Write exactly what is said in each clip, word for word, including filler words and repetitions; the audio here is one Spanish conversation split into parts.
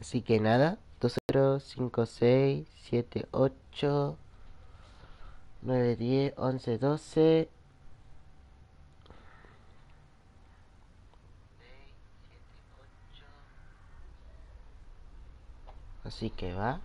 Así que nada, dos cero cinco seis siete ocho nueve diez once doce. Así que va.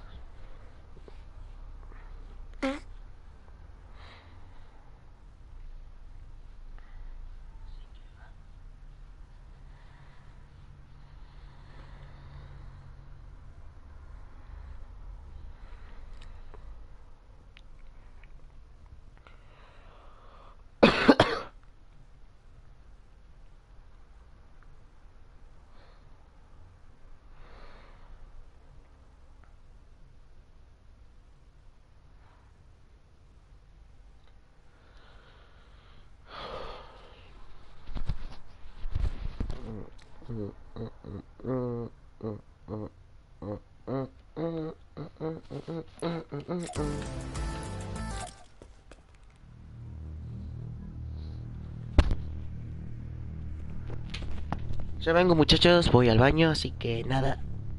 Ya vengo muchachos, voy al baño, así que nada.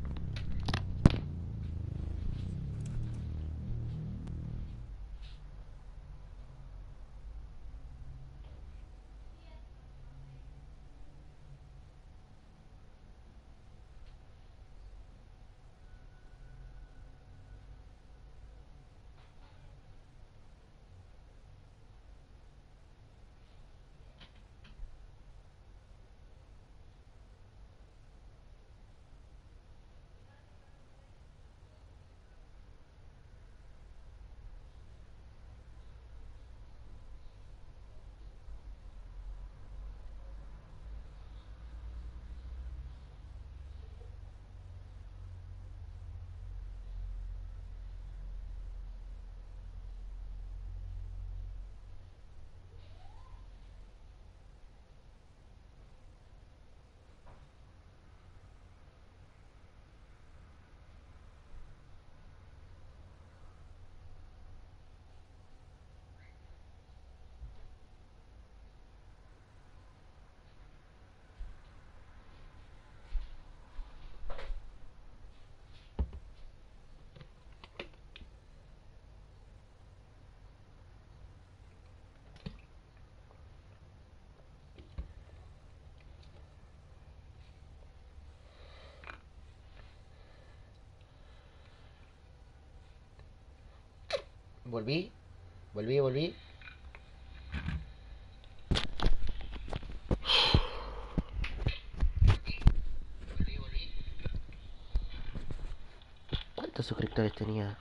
Volví, volví, volví. ¿Cuántos suscriptores tenía?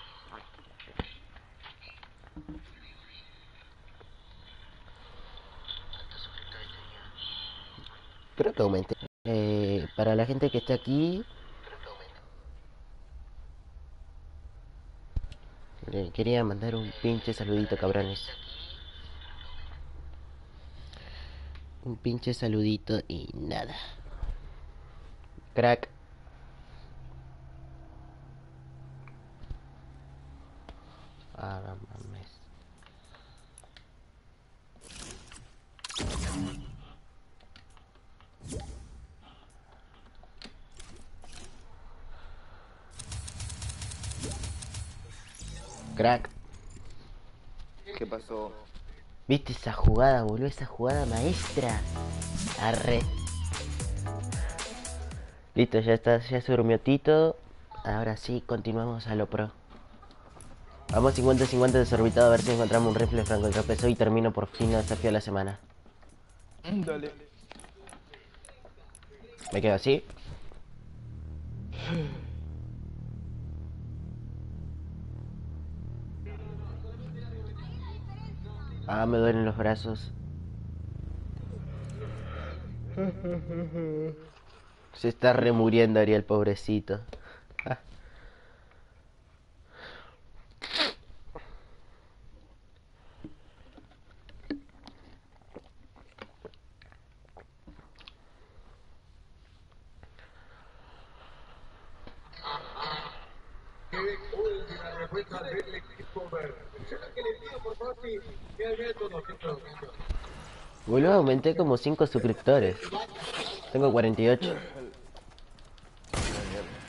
Creo que aumenté. Eh, para la gente que está aquí, le quería mandar un pinche saludito, cabrones. Un pinche saludito y nada. Crack. Ah, no mames. Crack. ¿Qué pasó? ¿Viste esa jugada, boludo? Esa jugada maestra. Arre. Listo, ya está, ya se durmió Tito. Ahora sí, continuamos a lo pro. Vamos cincuenta cincuenta desorbitado a ver si encontramos un rifle franco contrapeso y termino por fin el desafío de la semana. Dale. Me quedo así. Ah, me duelen los brazos. Se está remuriendo Ariel, pobrecito. Ah. Boludo, aumenté como cinco suscriptores. Tengo cuarenta y ocho. La mierda.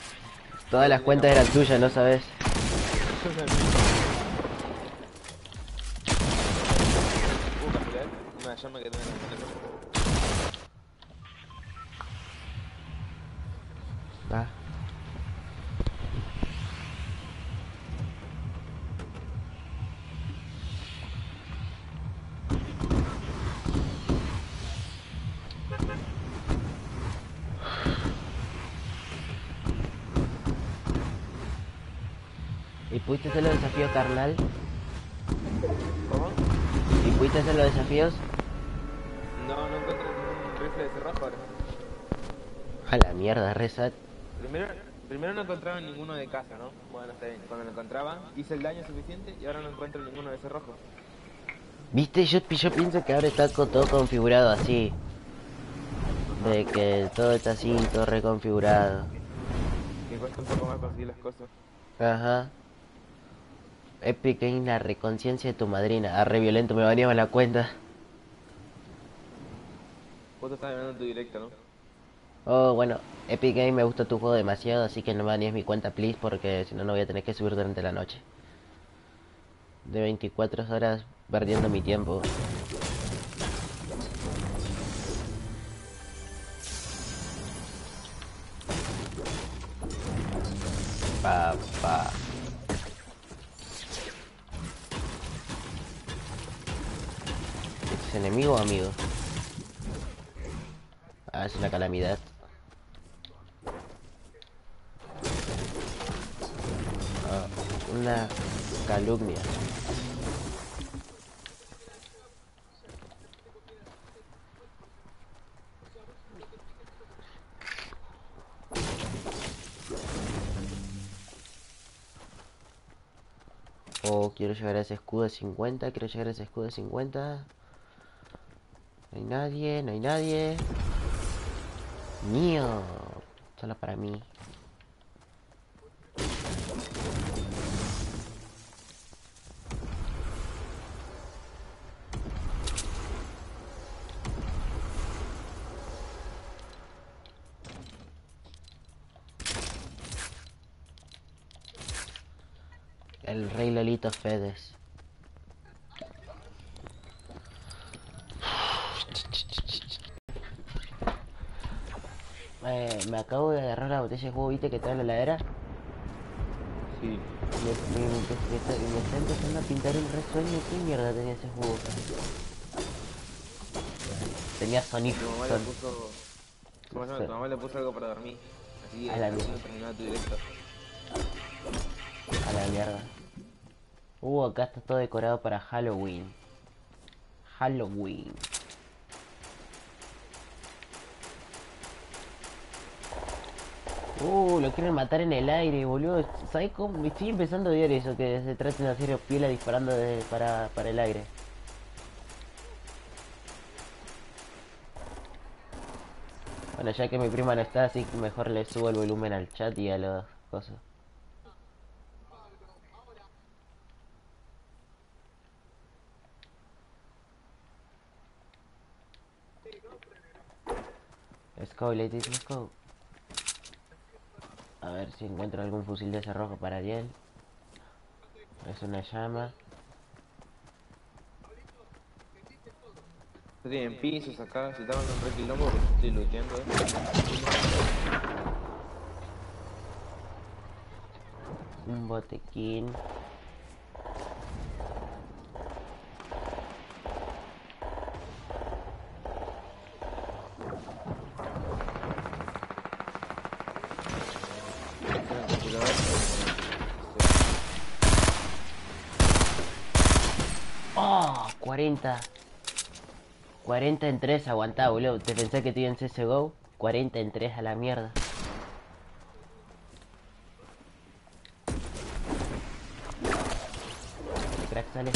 Todas las cuentas eran tuyas, ¿no sabes? Una llama que tengo en el teléfono. Va. ¿Y pudiste hacer los desafíos, carnal? ¿Cómo? ¿Y pudiste hacer los desafíos? No, no encuentro ningún rifle de cerrojo ahora. A la mierda, Resat. Primero, primero no encontraba ninguno de casa, ¿no? Bueno, está bien. Cuando lo encontraba, hice el daño suficiente y ahora no encuentro ninguno de cerrojo. Viste, yo, yo pienso que ahora está co- todo configurado así. De que todo está así, todo reconfigurado. Que cuesta un poco más conseguir las cosas. Ajá. Epic Games, la reconciencia de tu madrina. Ah, re violento, me baneaba la cuenta. Vos te estás viendo en tu directo, ¿no? Oh, bueno, Epic Games me gusta tu juego demasiado, así que no me banees mi cuenta, please, porque si no, no voy a tener que subir durante la noche. De veinticuatro horas perdiendo mi tiempo. Papá. ¿Es enemigo o amigo? Ah, es una calamidad. Ah, una calumnia. Oh, quiero llegar a ese escudo de cincuenta, quiero llegar a ese escudo de cincuenta. No hay nadie, no hay nadie. Mío. Solo para mí. El rey Lolito Fedes. Eh, me acabo de agarrar la botella de jugo, ¿viste que está en la heladera? Sí. Me, me, me, empe- me está, me está empezando a pintar un resueño. ¿Qué mierda tenía ese jugo? Tenía Sonic. Tu mamá le Son, puso... ¿Cómo se llama? Tu mamá le puso algo para dormir. Así a que la así mierda. no terminaba tu directo. A la mierda. Uh, acá está todo decorado para Halloween. Halloween. Uh, lo quieren matar en el aire, boludo. ¿Sabes cómo? Me estoy empezando a odiar eso, que se traten de hacer piola disparando desde- para, para el aire. Bueno, ya que mi prima no está, así que mejor le subo el volumen al chat y a las cosas. Let's go, ladies, let's go. A ver si encuentro algún fusil de cerrojo para Ariel. Es una llama. Estoy en pisos acá, se estaban un re quilombo porque estoy looteando. Un botequín. Tengo un calculador. ¡Oh! cuarenta. cuarenta en tres, aguantá, boludo. ¿Te pensás que estoy en C S G O? cuarenta en tres a la mierda. ¿Qué crack sale?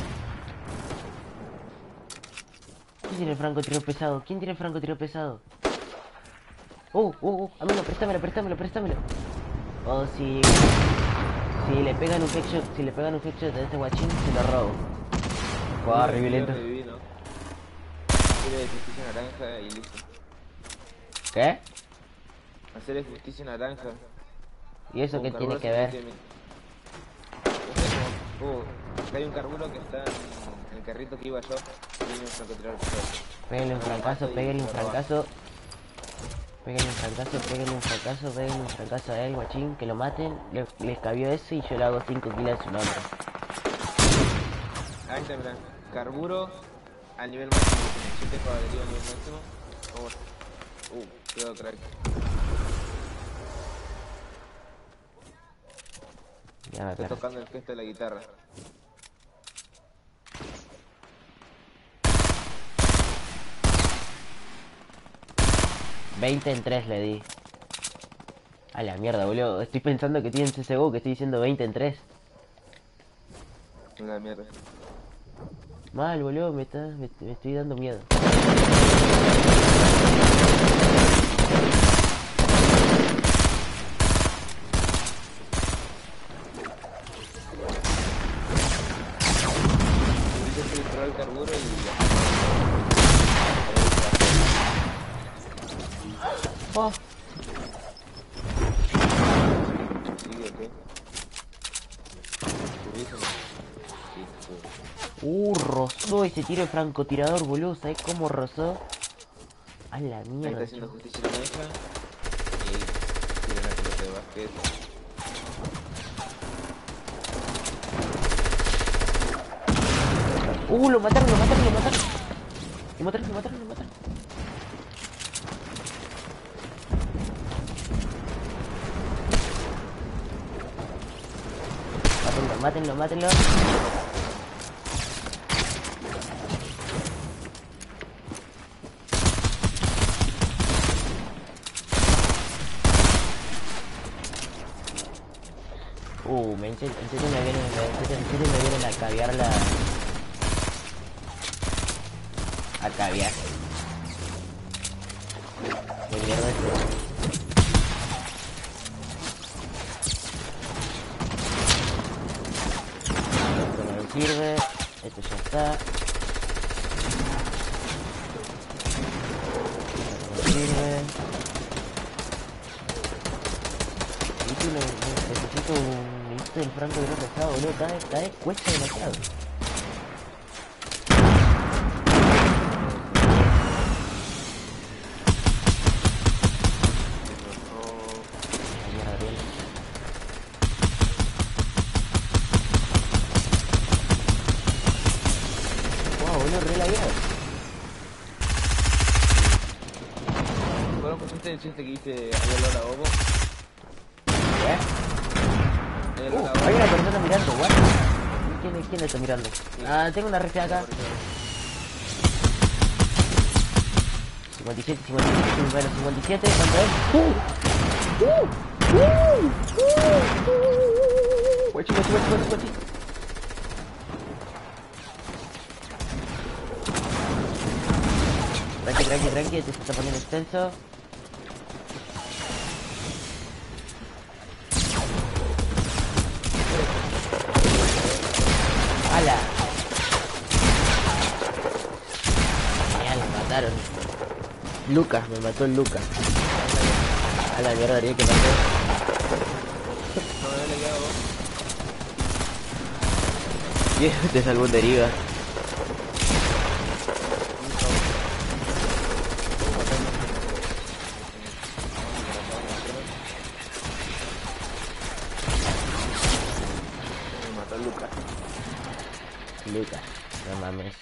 ¿Quién tiene el francotirador pesado? ¿Quién tiene el francotirador pesado? ¡Uh! ¡Uh! ¡Uh! Amigo, préstamelo, préstamelo, préstamelo. Oh, si... Si le pegan un headshot, si le pegan un headshot a este guachín, se lo robo. Corre, violento. Reviví, ¿no? Hacer de justicia naranja y listo. ¿Qué? Hacer de justicia naranja. ¿Y eso Un qué tiene carburo que ver? suficiente. Uh, acá hay un carburo que está en el carrito que iba yo. Y viene un francotirador. Pégale un No lo francazo, mato y pégale un lo roba. francazo. Pégale un francazo, pégale un francazo, pégale un francazo a él, guachín, que lo maten. Le, les cabió ese y yo le hago cinco kills a su nombre. Ahí está, mirá. Carburo al nivel máximo. Yo tengo adherido al nivel máximo. Vamos. Uh, cuidado, crack. Ya me Está perdí. tocando el gesto de la guitarra. veinte en tres le di. A la mierda, boludo. Estoy pensando que tienen C S G O, que estoy diciendo veinte en tres. Una mierda. Mal, boludo, me, está, me, me estoy dando miedo. Yo estoy probar el carburo y ya. Oh, Sigue, ¿qué? ¿Subís o no? Sí, sube. uh, rozó ese tiro de francotirador, boludo. ¿Sabes cómo rozó? A la Ahí está mierda, haciendo chico. justicia la mecha. Y ahí tira una pelota de básquet. Uh, lo mataron, lo mataron, lo mataron. Lo mataron, lo mataron, lo mataron. Mátenlo, mátenlo, mátenlo. Uh, me en serio en serio me vienen, en serio, en serio me vienen a caviar la... A caviar. ¿Qué mierda es esto? Esto no me sirve. Esto ya está. Esto no me sirve. Necesito, un- necesito un... Necesito el franco de no pesado, boludo. Cada vez, cada vez cuesta demasiado. La mierda, bien. Wow, boludo, re lagueado. Bueno, pues este el chiste que hice ahí al lado Bobo. ¿Eh? Ahí al Uh, lado hay una persona mirando, what? ¿Quién, quién la está mirando? Ah, tengo una rifle acá. cincuenta y siete, cincuenta y siete, bueno, cincuenta y siete, ¿cuánto es? ¡Uh! ¡Uh! ¡Uh! ¡Uh! ¡Uh! Guachi, guachi, guachi, guachi, guachi. Tranqui, tranqui, tranqui, este se está poniendo extenso. ¡Hala! Ya lo mataron. Lucas, me mató el Lucas. A la mierda, haría que mató. no me había quedado vos. Y te salvó en deriva. Me mató Lucas. Lucas, no mames.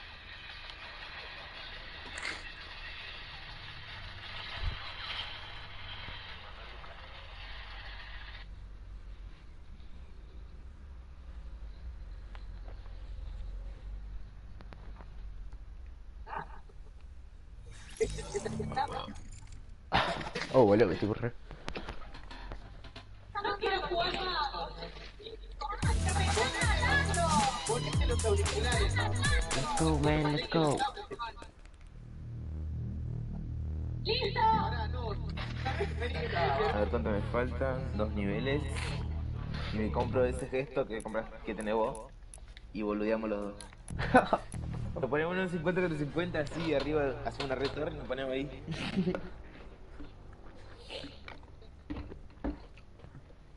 Oh, boludo, me estoy corriendo. Let's go, man, let's go. A ver cuánto me falta. Dos niveles. Y me compro ese gesto que compras que tenés vos. Y boludeamos los dos. Lo ponemos en un cincuenta contra cincuenta así arriba, hacemos una red torre y nos ponemos ahí.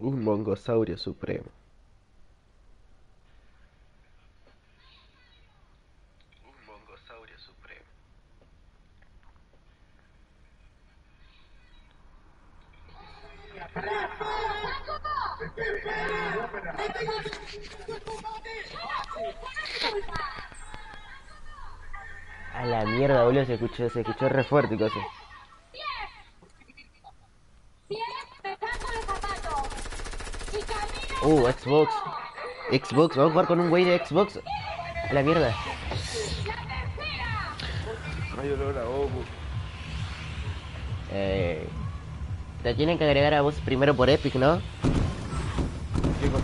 Un mongosaurio supremo. Un mongosaurio supremo. A la mierda, boludo, se escuchó, se escuchó re fuerte, cosa. Uh, Xbox. Xbox, vamos a jugar con un güey de Xbox. A la mierda. Hay olor a ovo. Eh, te tienen que agregar a vos primero por Epic, ¿no? ¿Qué cosa?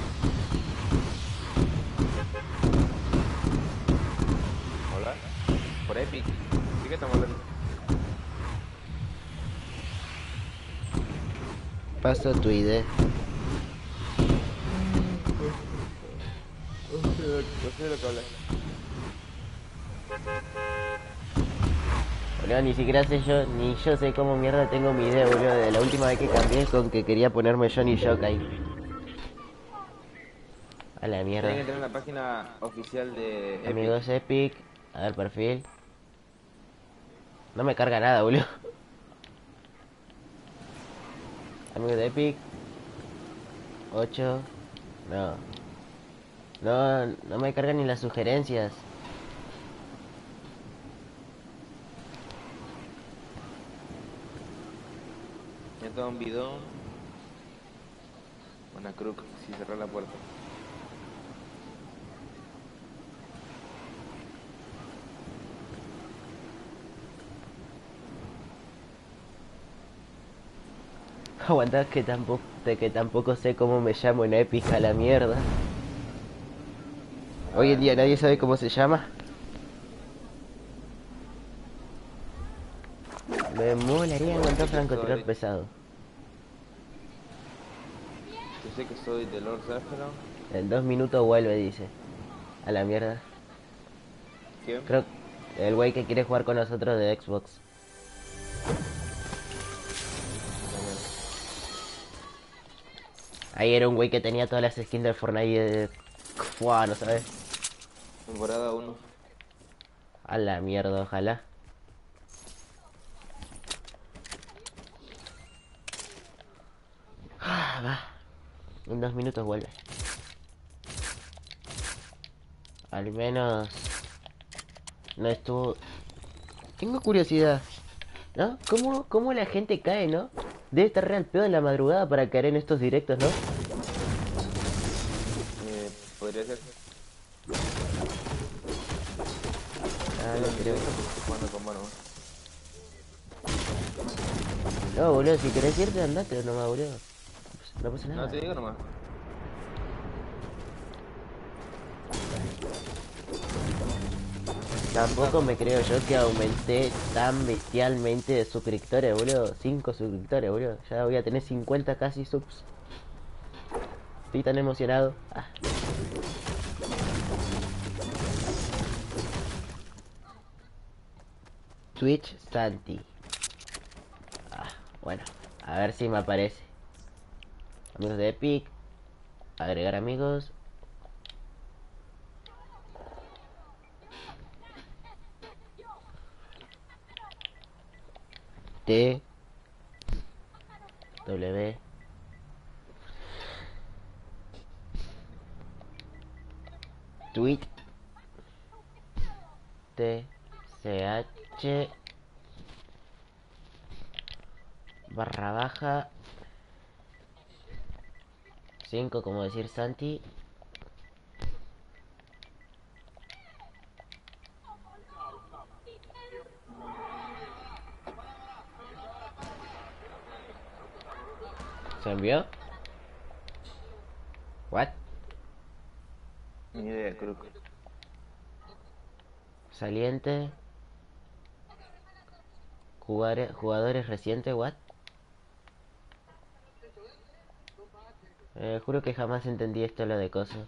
¿Hola? Por Epic. ¿De qué estamos hablando? Pasa tu idea. No sé de lo que hablas. Boludo, ni siquiera sé yo, ni yo sé cómo mierda tengo mi idea, boludo, de la última vez que cambié con que quería ponerme Johnny Shock ahí. A la mierda. Tienen que tener la página oficial de Epic. Amigos Epic, a ver perfil. No me carga nada, boludo. Amigos de Epic. ocho. No. No, no me cargan ni las sugerencias. Ya todo un bidón. Una crook si cerrar la puerta. Aguantá que tampoco, de que tampoco sé cómo me llamo en Epic, a la mierda. Hoy en día nadie sabe cómo se llama. Me molaría aguantar francotirador pesado. Yo sé que soy de Lord Zephyro. En dos minutos vuelve, dice. A la mierda. ¿Quién? Creo el güey que quiere jugar con nosotros de Xbox. Ahí era un güey que tenía todas las skins del Fortnite de... Fua, no sabes. Temporada uno. A la mierda, ojalá. Ah, va. En dos minutos vuelve. Al menos... No estuvo... Tengo curiosidad, ¿no? ¿Cómo, cómo la gente cae, no? Debe estar real pedo en la madrugada para caer en estos directos, ¿no? Eh, podría ser. Ah, Yo no lo creo. estoy jugando con mano. No, boludo, si querés irte, andate nomás, boludo. No pasa No, nada. te digo nomás. Tampoco me creo yo que aumenté tan bestialmente de suscriptores, boludo. cinco suscriptores, boludo. Ya voy a tener cincuenta casi subs. Estoy tan emocionado. Ah. Twitch Santi. Ah, bueno, a ver si me aparece. Amigos de Epic. Agregar amigos. T. W. Tweet. T. C. H. Barra baja. cinco, como decir Santi. ¿Se envió? What? Ni idea, creo que. Saliente. Jugadores, jugadores recientes, what? Eh, juro que jamás entendí esto lo de cosas.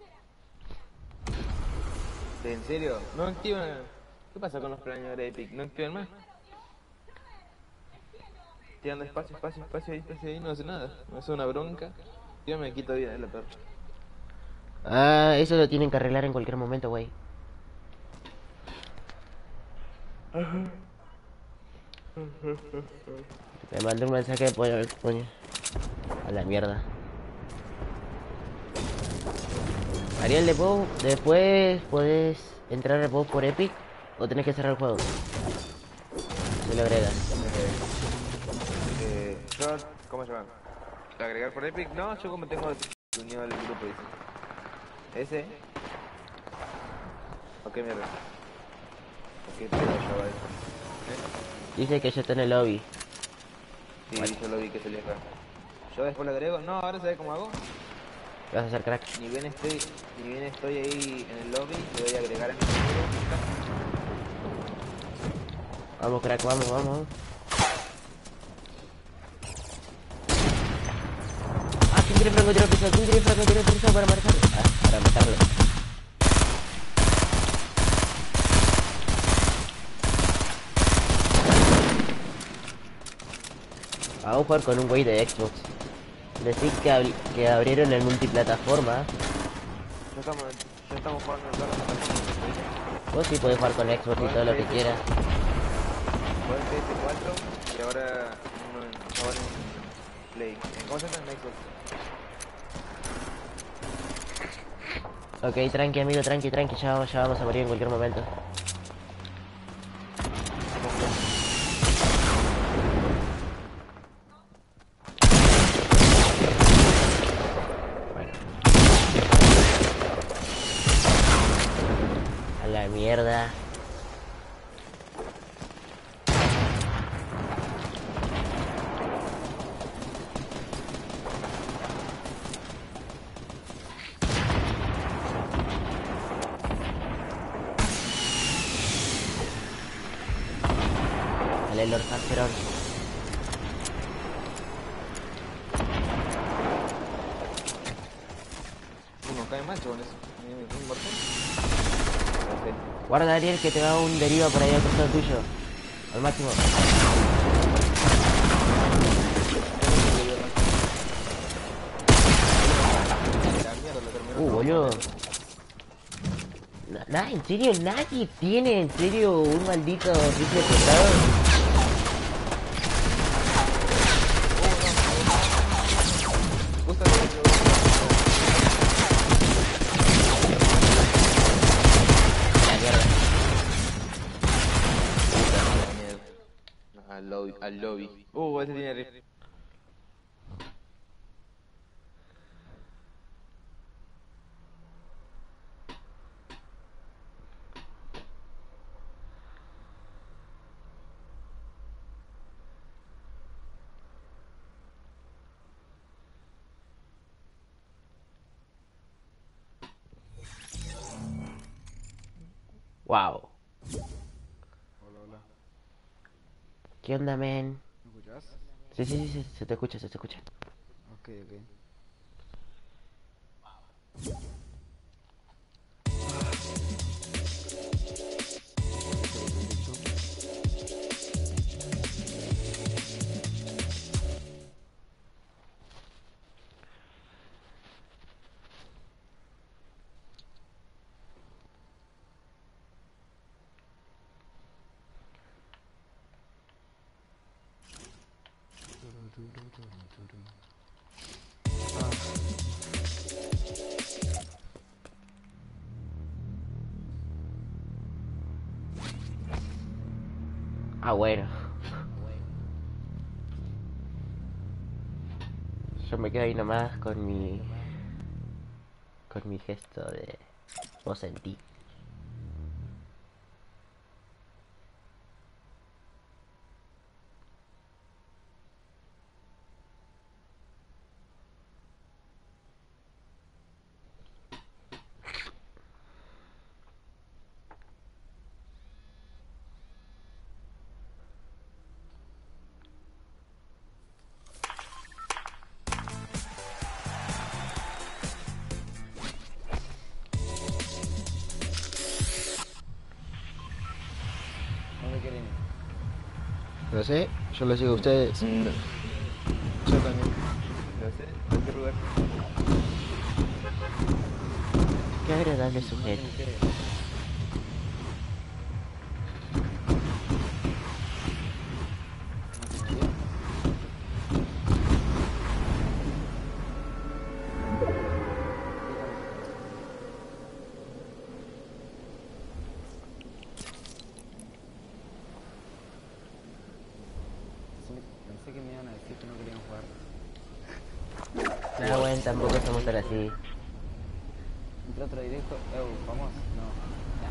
¿En serio? ¿No activan? ¿Qué pasa con los planeadores de Epic? ¿No activan más? tirando espacio, espacio, espacio, ahí, espacio, ahí, no hace nada. Me hace una bronca. Yo me quito vida de la perra. Ah, eso lo tienen que arreglar en cualquier momento, güey. Me mandó un mensaje por el coño. A la mierda. Ariel, ¿después, después podés entrar a vos por Epic? ¿O tenés que cerrar el juego? Se lo agregas. Eh, yo, ¿cómo se llama? ¿Agregar por Epic? No, yo como tengo unido al grupo, dice. ¿Ese? Ok, mierda. Ok, pero ya va eso. ¿Eh? Dice que ya está en el lobby. Sí, Bueno, yo lo vi que salía acá. Yo después lo agrego. No, ahora ¿sabes cómo hago? ¿qué vas a hacer, crack? Ni bien estoy, ni bien estoy ahí en el lobby, le doy a agregar a mi grupo. Vamos, crack, vamos, vamos. Ah, ¿quién tiene francotirador pesado? ¿Quién tiene francotirador pesado para marcarlo? Ah, para matarlo. Vamos a jugar con un güey de Xbox. Decir que, abri que abrieron el multiplataforma. Ya estamos, ya estamos jugando en todas las plataformas. Vos sí podés jugar con Xbox y todo lo que quieras. Jugué en P S cuatro y ahora uno en, ahora en Play. ¿Cómo se llama en Xbox? Ok, tranqui amigo, tranqui, tranqui, ya, vamos- ya vamos a morir en cualquier momento. Bueno. A la mierda. Dale, Lord Fasteron. Uno cae macho con eso. ¿Un mortal? Ok. Guarda, Ariel, que te va un deriva por ahí al costado tuyo. Al máximo. La mierda lo terminó. Uh, boludo. Na- Nada, en serio, nadie tiene en serio un maldito rifle pesado. Justo lo que yo- La mierda. La mierda. Al lobby, al lobby. Uh, ese tiene rifle. Wow. Hola, hola. ¿Qué onda, men? ¿Me escuchás? Sí, sí, sí, sí, se te escucha, se te escucha. Ok, ok. Ah, bueno. Yo me quedo ahí nomás con mi... con mi gesto de... vos sentí. Lo sé, yo lo sigo a ustedes. No, Yo también. no sé, ¿en qué lugar? Qué agradable sujeto. Pensé que me iban a decir que no querían jugar. No, bueno, tampoco somos tan así. Entré otro directo. Eh, ¿vamos? No. Ya.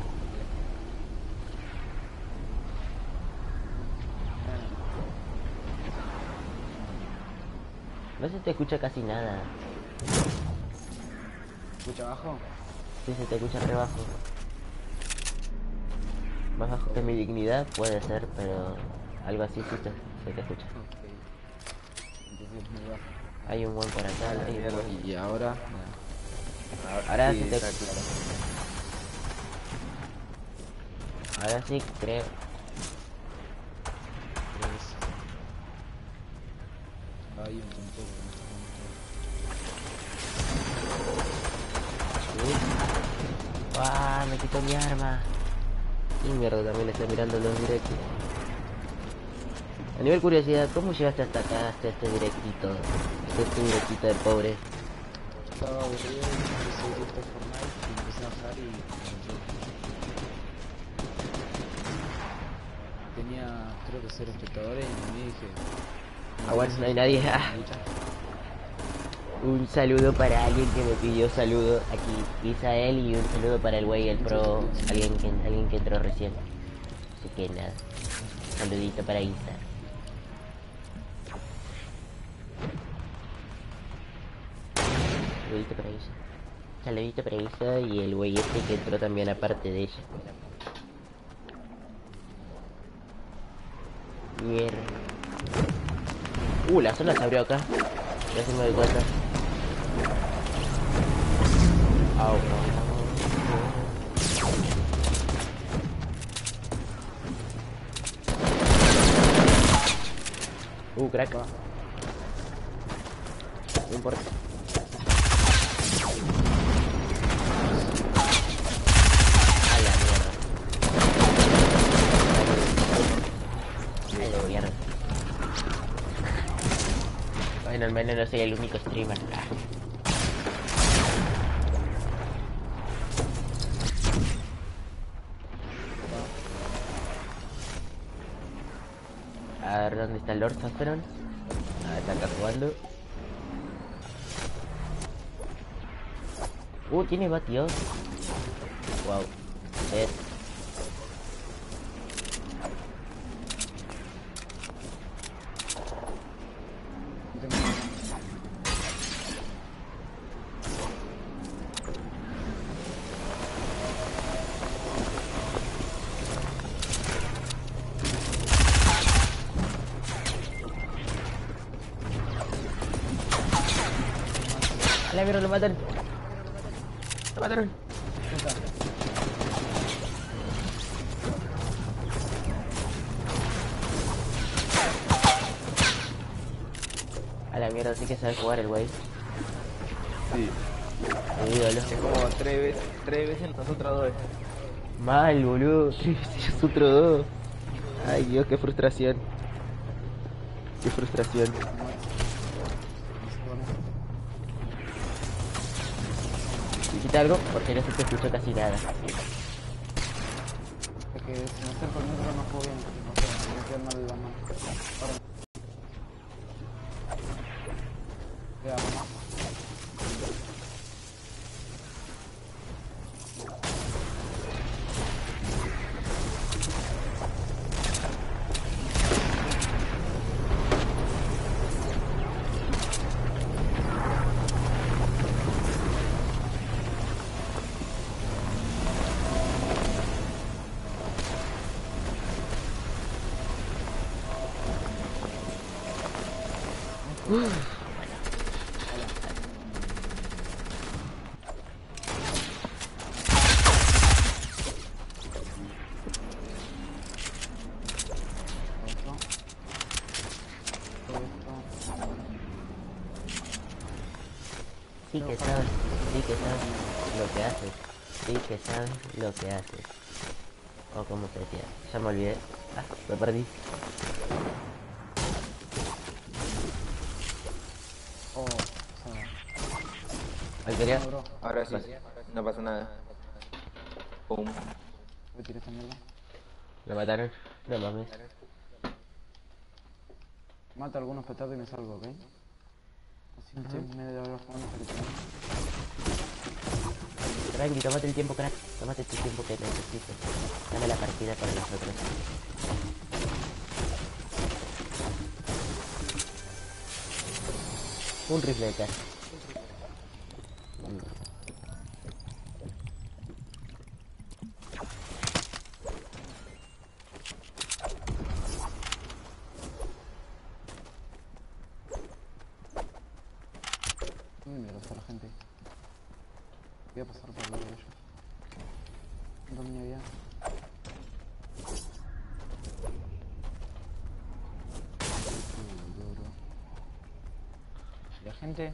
No se te escucha casi nada. ¿Escucha abajo? Sí, se te escucha re bajo. Más bajo que mi dignidad puede ser, pero algo así sí te, se te escucha. Ok. Entonces muy bajo. Hay un buen por acá, hay un buen. Y ahora. Ahora sí, sí te- está claro. Ahora sí creo. Hay un tonto que Uy. ¡Ah! Me quitó mi arma. Y mierda, también está mirando los directos. A nivel curiosidad, ¿cómo llegaste hasta acá, hasta este directito? Hasta este directito de pobre. estaba aburrido y empecé directo a Fortnite y empecé a bajar y tenía creo que cero espectadores y me dije Ah, bueno, no hay nadie. Ah. Un saludo para alguien que me pidió saludo aquí, Isael, y un saludo para el güey, el pro, alguien que, alguien que entró recién. Así que nada, saludito para Isa. Saludito para Isa. Saludito para Isa y el güey este que entró también aparte de ella. Mierda. Uh, la zona se abrió acá. Ya se me doy cuenta. Au. Uh, crack. No importa. A la mierda. A la mierda. Bueno, al menos no soy el único streamer. A ver, ¿dónde está el Lord Sasperon? Ah, está acá jugando. Uh, tiene batios. Wow. Dead. A la mierda, lo matan. Lo mataron. A la mierda, sí que sabe jugar el güey. Sí, Mi ídolo. es como tres veces, tres veces nosotros dos. Mal, boludo. Sí, sí, es otro dos. Ay, Dios, qué frustración. Qué frustración. Y quita algo porque no se te escuchó casi nada. es que si me acerco al micro no juego bien, no sé, me queda mal la mano. Ahora. Ya, mamá. Otro. Sí que sabes, sí que sabes lo que haces. Sí que sabes lo que haces. O como se decía, ya me olvidé. Ah, me perdí. Oh, pasada. ¿Ahí quería? No, bro. Ahora sí, no pasa nada. Pum. Voy a tirar esta mierda. ¿Lo mataron? No mames. Mata algunos petardos y me salgo, ¿ok? Así Ajá. estoy en medio de los jóvenes que tengo. Tranqui, tomate el tiempo, crack. Tomate tu tiempo que necesites. Dame la partida para nosotros. Un rifle de casa. ¿Dónde mierda está la gente? Voy a pasar por el lado de ellos. ¿Dónde había? Uh, duro. ¿Y la gente?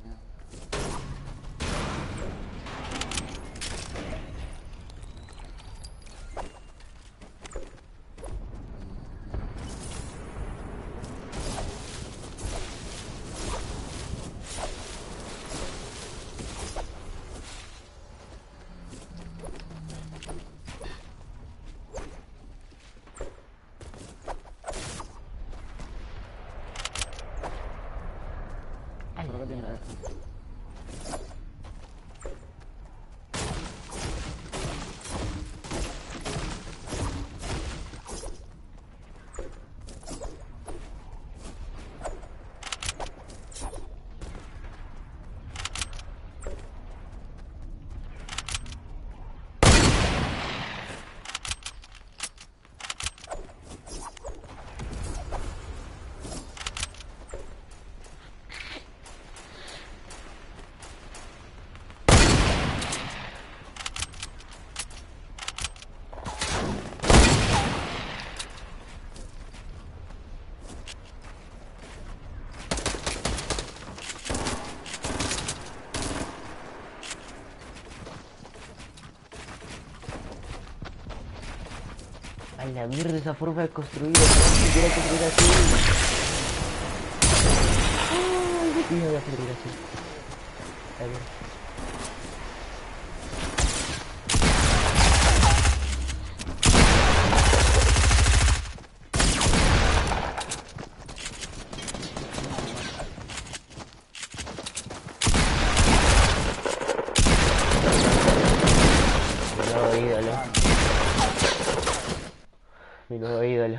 Ay, Por acá tiene mierda. reja. Ay, la mierda, esa forma de construir. No quiero construir así. Ay, qué tío voy a construir así. Está bien. Mi nuevo ídolo. Mi nuevo ídolo.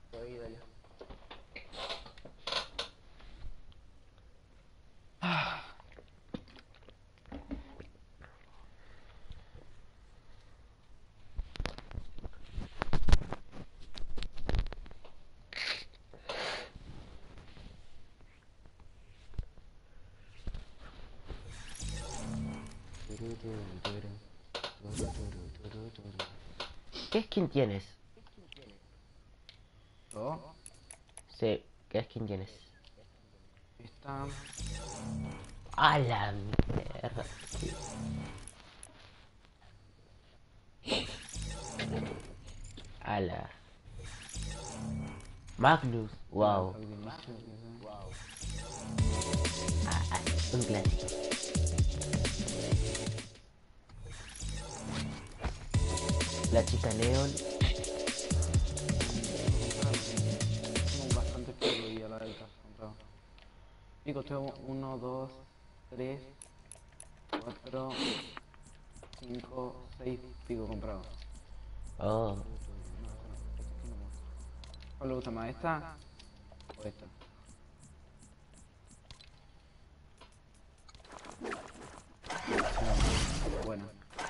¿Qué skin tienes? ¿Todo? Sí, ¿qué skin tienes? Está... ¡A la mierda! ¡A la! Magnus, wow. Ah, ah, un clásico. La chica Neon. Tengo bastante pico y a la del caso comprado. Pico, tengo uno, dos, tres, cuatro, cinco, seis pico comprados. Oh, ¿Cuál le gusta más, esta o esta? No, bueno.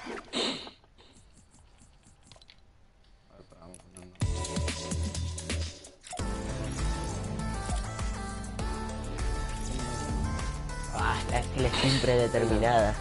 A ver, pará, vamos poniendo. ah, la skill es siempre determinada.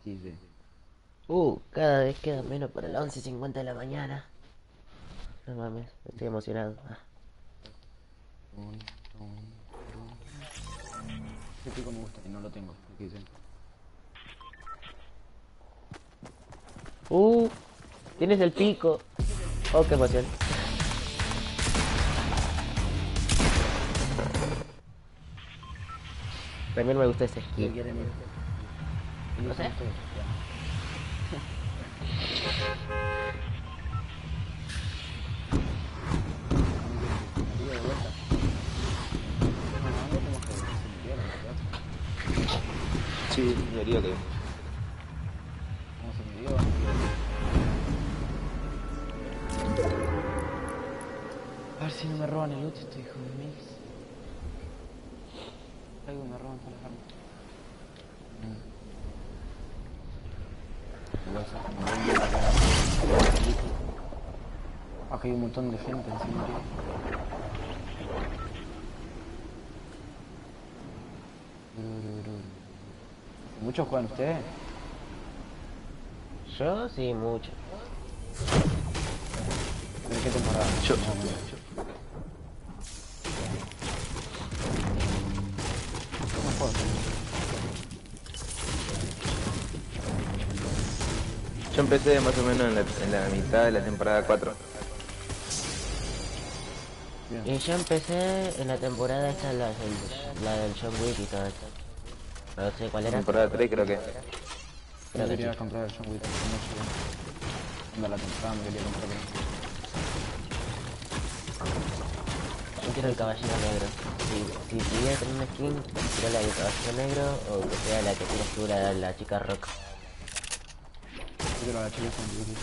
Sí, sí. Uh, cada vez queda menos para las once y cincuenta de la mañana. No mames, estoy emocionado. Ah. Tum, tum, tum. Este pico me gusta y no lo tengo. ¿Qué dicen? Uh, tienes el pico. Oh, qué emoción. También me gusta ese ¿Qué skin. quieren ir? No sé. Elijan ustedes, ya. ¿Me de vuelta? No, no, no tenemos que se murieron, ¿verdad? Sí, debería que. ¿Cómo se murió? No quiero. A ver si no me roban el loot, este hijo de mil. Algo me roban todas las armas. Mm. Voy a hacer como voy a acá. Acá hay un montón de gente encima. ¿Muchos juegan ustedes? Yo sí, mucho. ¿De qué temporada? Yo. No, no, yo. No juego. Yo empecé más o menos en la, en la mitad de la temporada cuatro. Bien. Y yo empecé en la temporada esta, la, del- la del John Wick y todo eso. No sé cuál La era. temporada tres creo que. Yo Creo que quería sí. comprar el John Wick hace mucho. Cuando la temporada me quería comprar. Yo quiero el caballero negro. Si, si pudiera tener una skin, quiero la del caballero negro o que sea la que tienes tú, la, la chica rock. Yo quiero a la chica John Wick.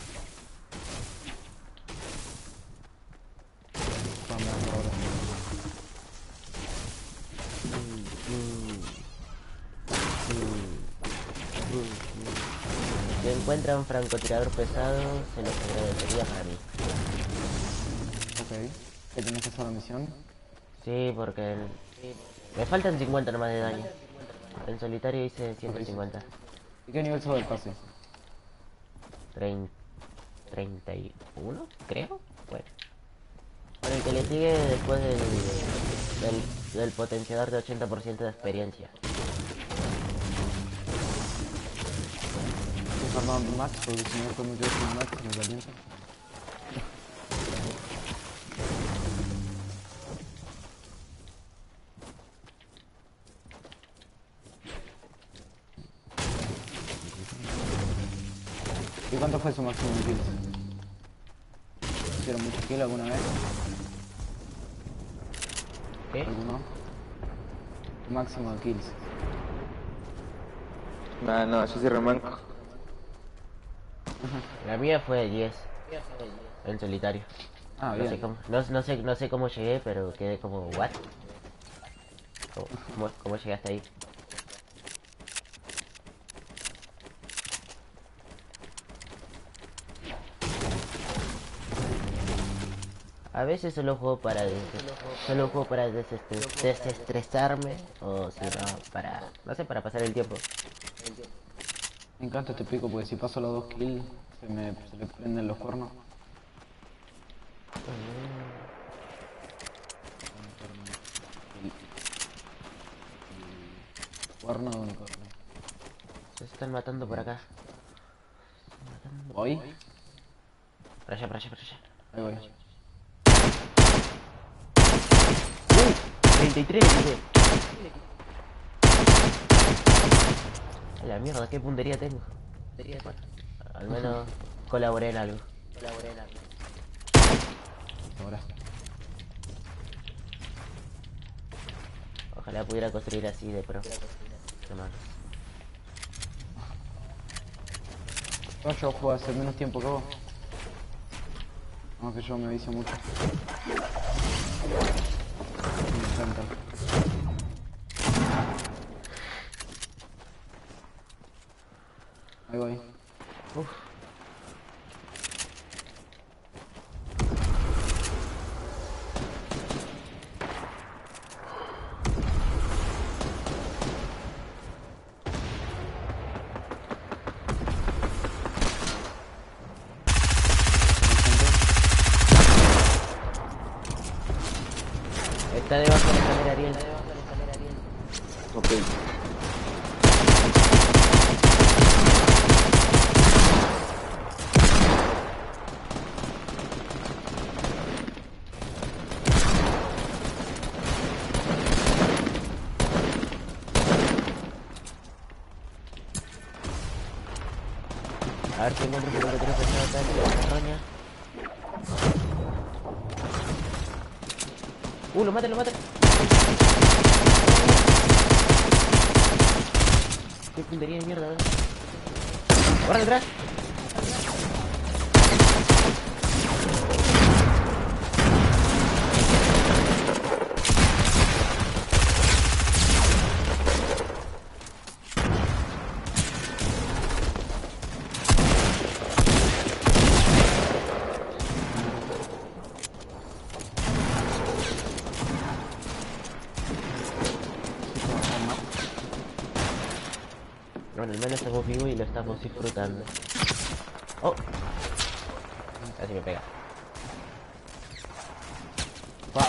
Vamos ahora. Si encuentra un francotirador pesado, se los agradecería para mí. Ok. ¿Qué tenés que hacer la misión? Sí, porque el- me faltan cincuenta nomás de daño. En solitario hice ciento cincuenta. ¿Y qué nivel sos del pase? Trein- treinta y uno, creo. Bueno. Bueno, el que le sigue después del, del, del potenciador de ochenta por ciento de experiencia. Estoy farmando un max, porque si no después me quedo sin max me calienta. ¿Y cuánto fue su máximo de kills? ¿Hicieron muchos kills alguna vez? ¿Qué? ¿Alguno? Máximo de kills. No, no, yo soy remanco. La mía fue diez en solitario. Ah, No sé bien. cómo, no, no sé, no sé cómo llegué, pero quedé como, what? ¿Cómo, cómo, cómo llegué hasta ahí? A veces solo juego para des- solo juego para desestres- desestresarme o si no para, no sé, para pasar el tiempo. Me encanta este pico porque si paso los dos kills se me se le prenden los cuernos. El, el cuerno de unicornio. Se están matando por acá. ¿Voy? Para allá, para allá, para allá. Ahí voy. treinta y tres le quité. A la mierda, qué puntería tengo. Bueno, al menos colaboré en algo. Ahora. Ojalá pudiera construir así de pro. Hermano. No, yo juego hace menos tiempo que vos. Aunque yo me vicio mucho. Me encanta. Ahí voy. Uf. Está debajo de la escalera, Ariel. Está debajo de la escalera, Ariel. Ok. A ver si encuentro un francotirador pesado acá en la montaña. Uh, lo matan, lo matan. Qué puntería de mierda, ¿verdad? ¡Ahora detrás! Bueno, al menos estamos vivos y lo estamos disfrutando. Oh, casi me pega. Pa.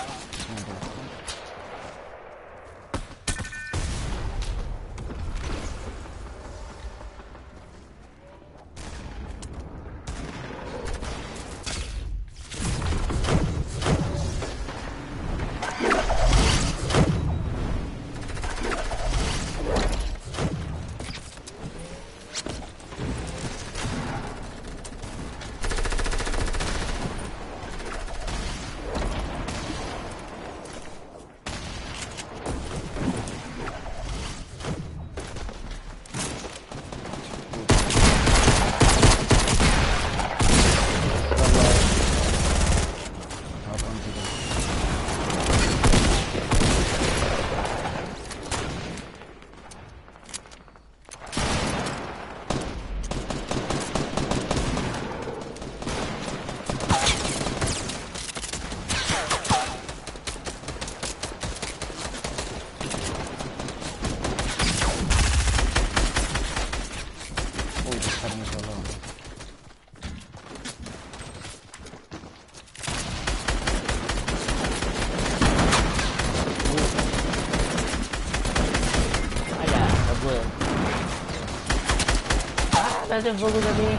Hace un poco también.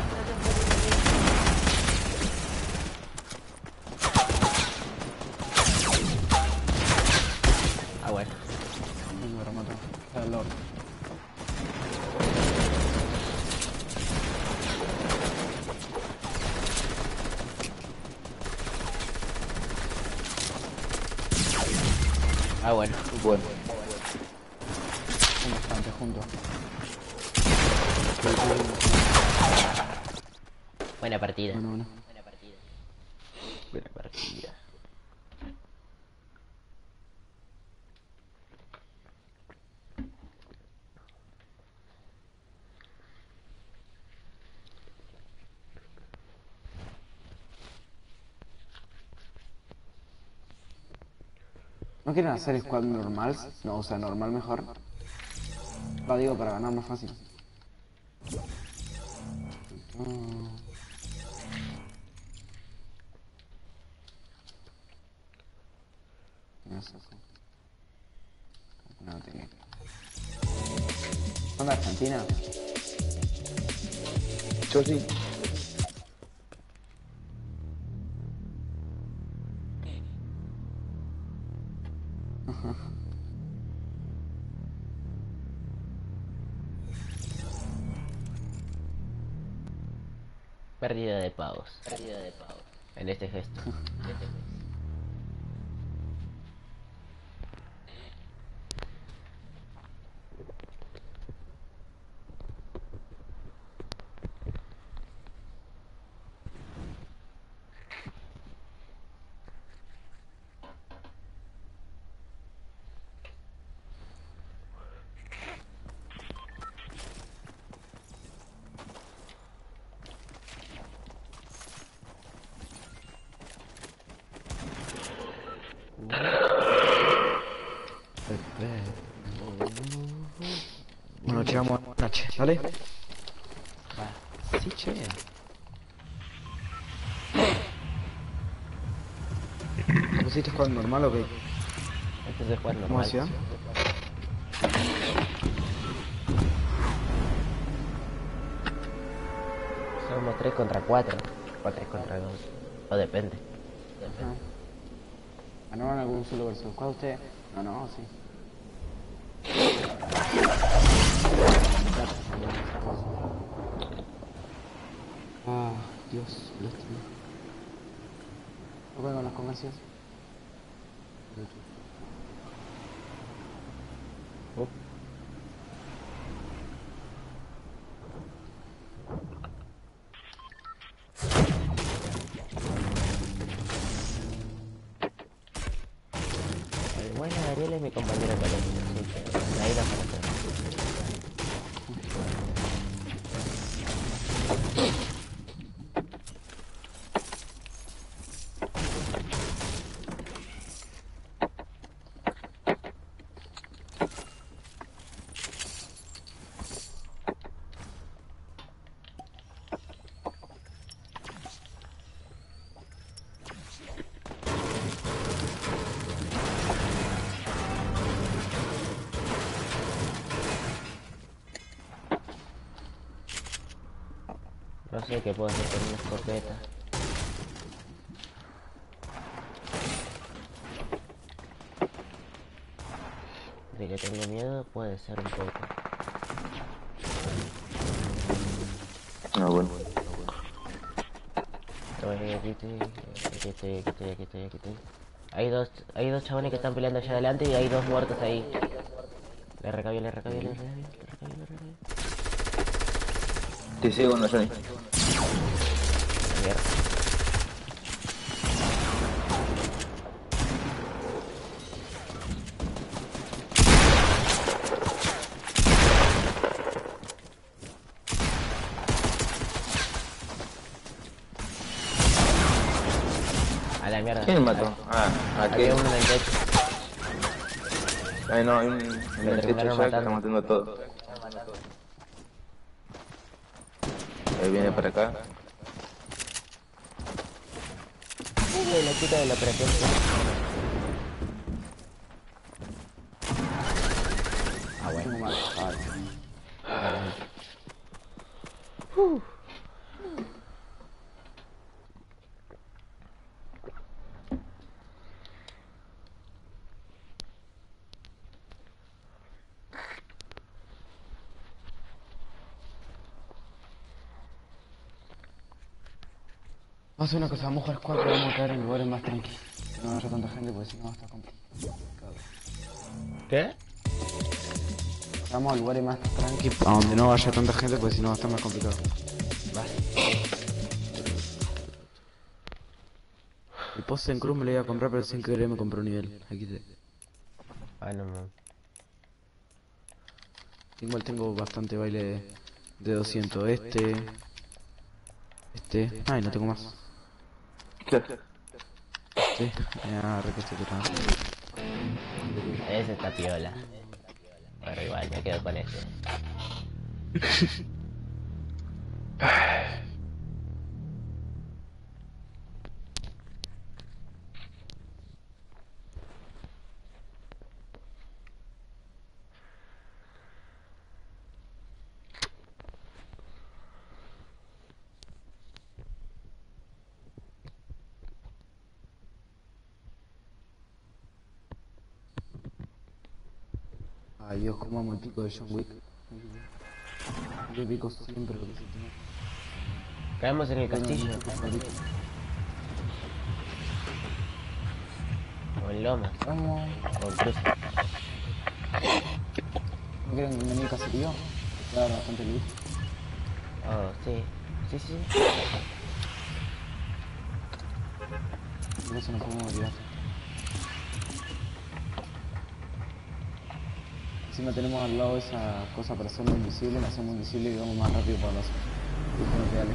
Ah, bueno. Me lo mato. El Lord. Ah, bueno. Bueno. Un bastante juntos. Buena partida. Bueno, bueno. Buena partida. Buena partida. ¿No quieren hacer squad normal? No, o sea, normal mejor. Lo digo para ganar más fácil. Mm. No sé. No tengo. ¿Son de Argentina? Yo sí. Pérdida de pavos. Pérdida de pavos. En este gesto. En este gesto. Bueno, llegamos a noche, ¿vale? Va. Sí, che. ¿Pusiste squad normal o qué? Esto es de jugar ¿Cómo normal. decía? Somos tres contra cuatro. O tres contra dos. O depende. Ajá. ¿Ganaron algún solo versus squad ustedes? No, no, sí. Ah, Dios, lástima. ¿No juegan los comercios? Oh. El bueno de Ariel es mi compañero de colegio, sí. Ahí la para hacer. No sé qué puedo hacer con una escopeta. De que tengo miedo puede ser un poco. Ah, bueno. Oye, aquí estoy, aquí estoy, aquí estoy, aquí estoy, aquí estoy. Hay dos, hay dos chabones que están peleando allá adelante y hay dos muertos ahí. Le recabió, le recabió, le recabió, le recabió, le recabió. Te sigo con la Johnny. Mierda. A la mierda. ¿Quién mató? Ah, Había aquel. uno en el techo. Ay, no, hay un en Lo el techo terminaron ya que matando. está matando a todos. Ahí viene para acá. Uy, la chica de la operación. Ah, bueno. Tengo más. Ah, vamos a hacer una cosa, vamos a jugar squad, pero vamos a caer en lugares más tranquilos. Que no haya tanta gente, porque si no va a estar complicado. ¿Qué? Vamos a lugares más tranquilos, a donde no vaya tanta gente, porque si no va a estar más complicado. El post en cruz me lo iba a comprar, pero sin querer me compré un nivel. Aquí te... Ah, no, no. Igual tengo bastante baile de, de doscientos. Este... Este... Ay, no tengo más. Este... Ah, re que este tirado. Ese está piola. Pero igual, me quedo con ese. Ay Dios, cómo amo el pico de John Wick. Yo pico siempre lo que se tiene. Caemos en el castillo. O en lomas. Vamos. O en cruce. ¿No quieren venir al caserío? Claro, bastante luz. Oh, sí. Sí, sí, sí. Por eso no podemos olvidar. Encima tenemos al lado esa cosa para hacerlo invisible, la hacemos invisible y vamos más rápido para los grupos reales.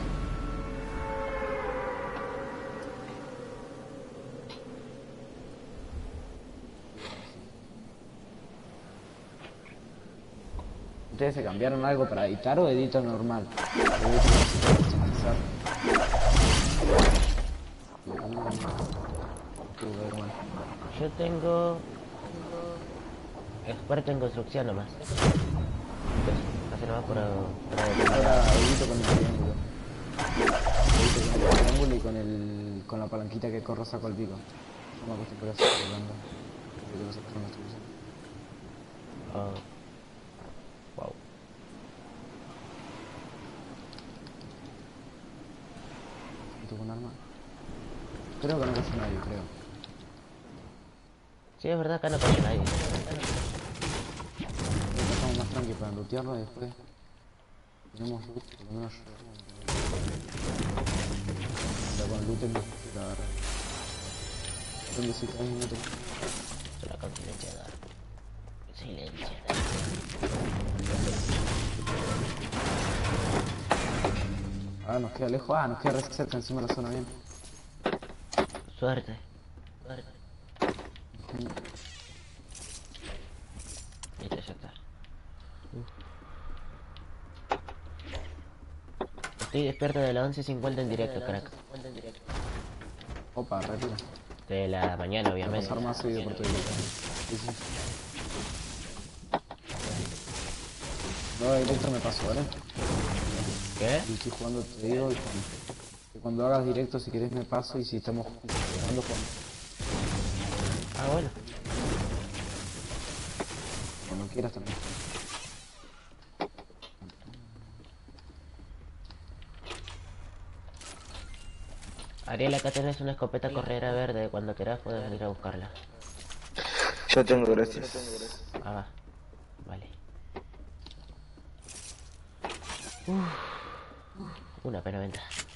¿Ustedes se cambiaron algo para editar o editan normal? ¿O editan para personalizar? Yo tengo Experto en construcción nomás. Hace nomás por... por Ahora edito con el triángulo. Edito con el triángulo y con el... con la palanquita que corro saco el pico. No me acostumbré a hacer hablando. Desde que lo sacaron las construcción. Oh. Wow. ¿Y tú con arma? Creo que no cayó nadie, creo. Sí, es verdad, acá no pasa nadie. Estamos más tranqui para lootearlo y después tenemos loot, por lo menos yo con loot es más fácil agarrar. Donde si caes y no te... Solo con silenciador. Silenciador. Ah, nos queda lejos, ah, nos queda re cerca encima de la zona bien. Suerte. Suerte. Listo, ya está. Uf. Estoy despierto de las once cincuenta en directo, crack. Opa, rápido. De la mañana, Voy a obviamente. pasar más seguido por tu directo. Sí, sí. No, directo me paso, ¿vale? ¿Qué? Si estoy jugando te digo y cuando, que cuando hagas directo si querés me paso y si estamos jugando jugando. Ah, bueno. Cuando quieras también. Ariel, acá tenés una escopeta corredera verde. Cuando quieras puedes venir a buscarla. Ya tengo, gracias. Ah, va. Vale. Uf. Una pena venta.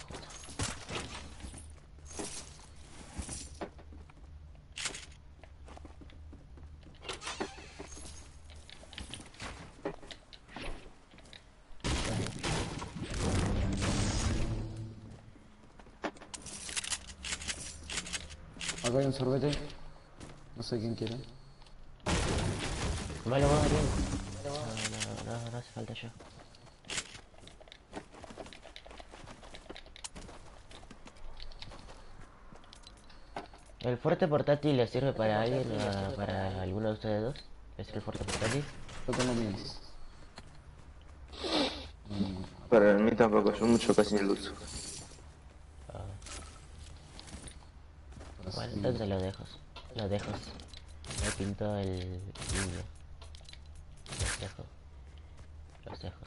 Acá hay un sorbete. No sé quién quiere. Malo vos, Ariel. No, no, no, no hace falta yo. ¿El fuerte portátil le sirve para alguien o para alguno de ustedes dos? ¿Es el fuerte portátil? Yo tengo minis. Mm, Para mí tampoco, yo mucho casi ni lo uso. Ah, ahora bueno, sí. entonces los dejo. Los dejo. Me pintó el indio. Los dejo. Los dejo.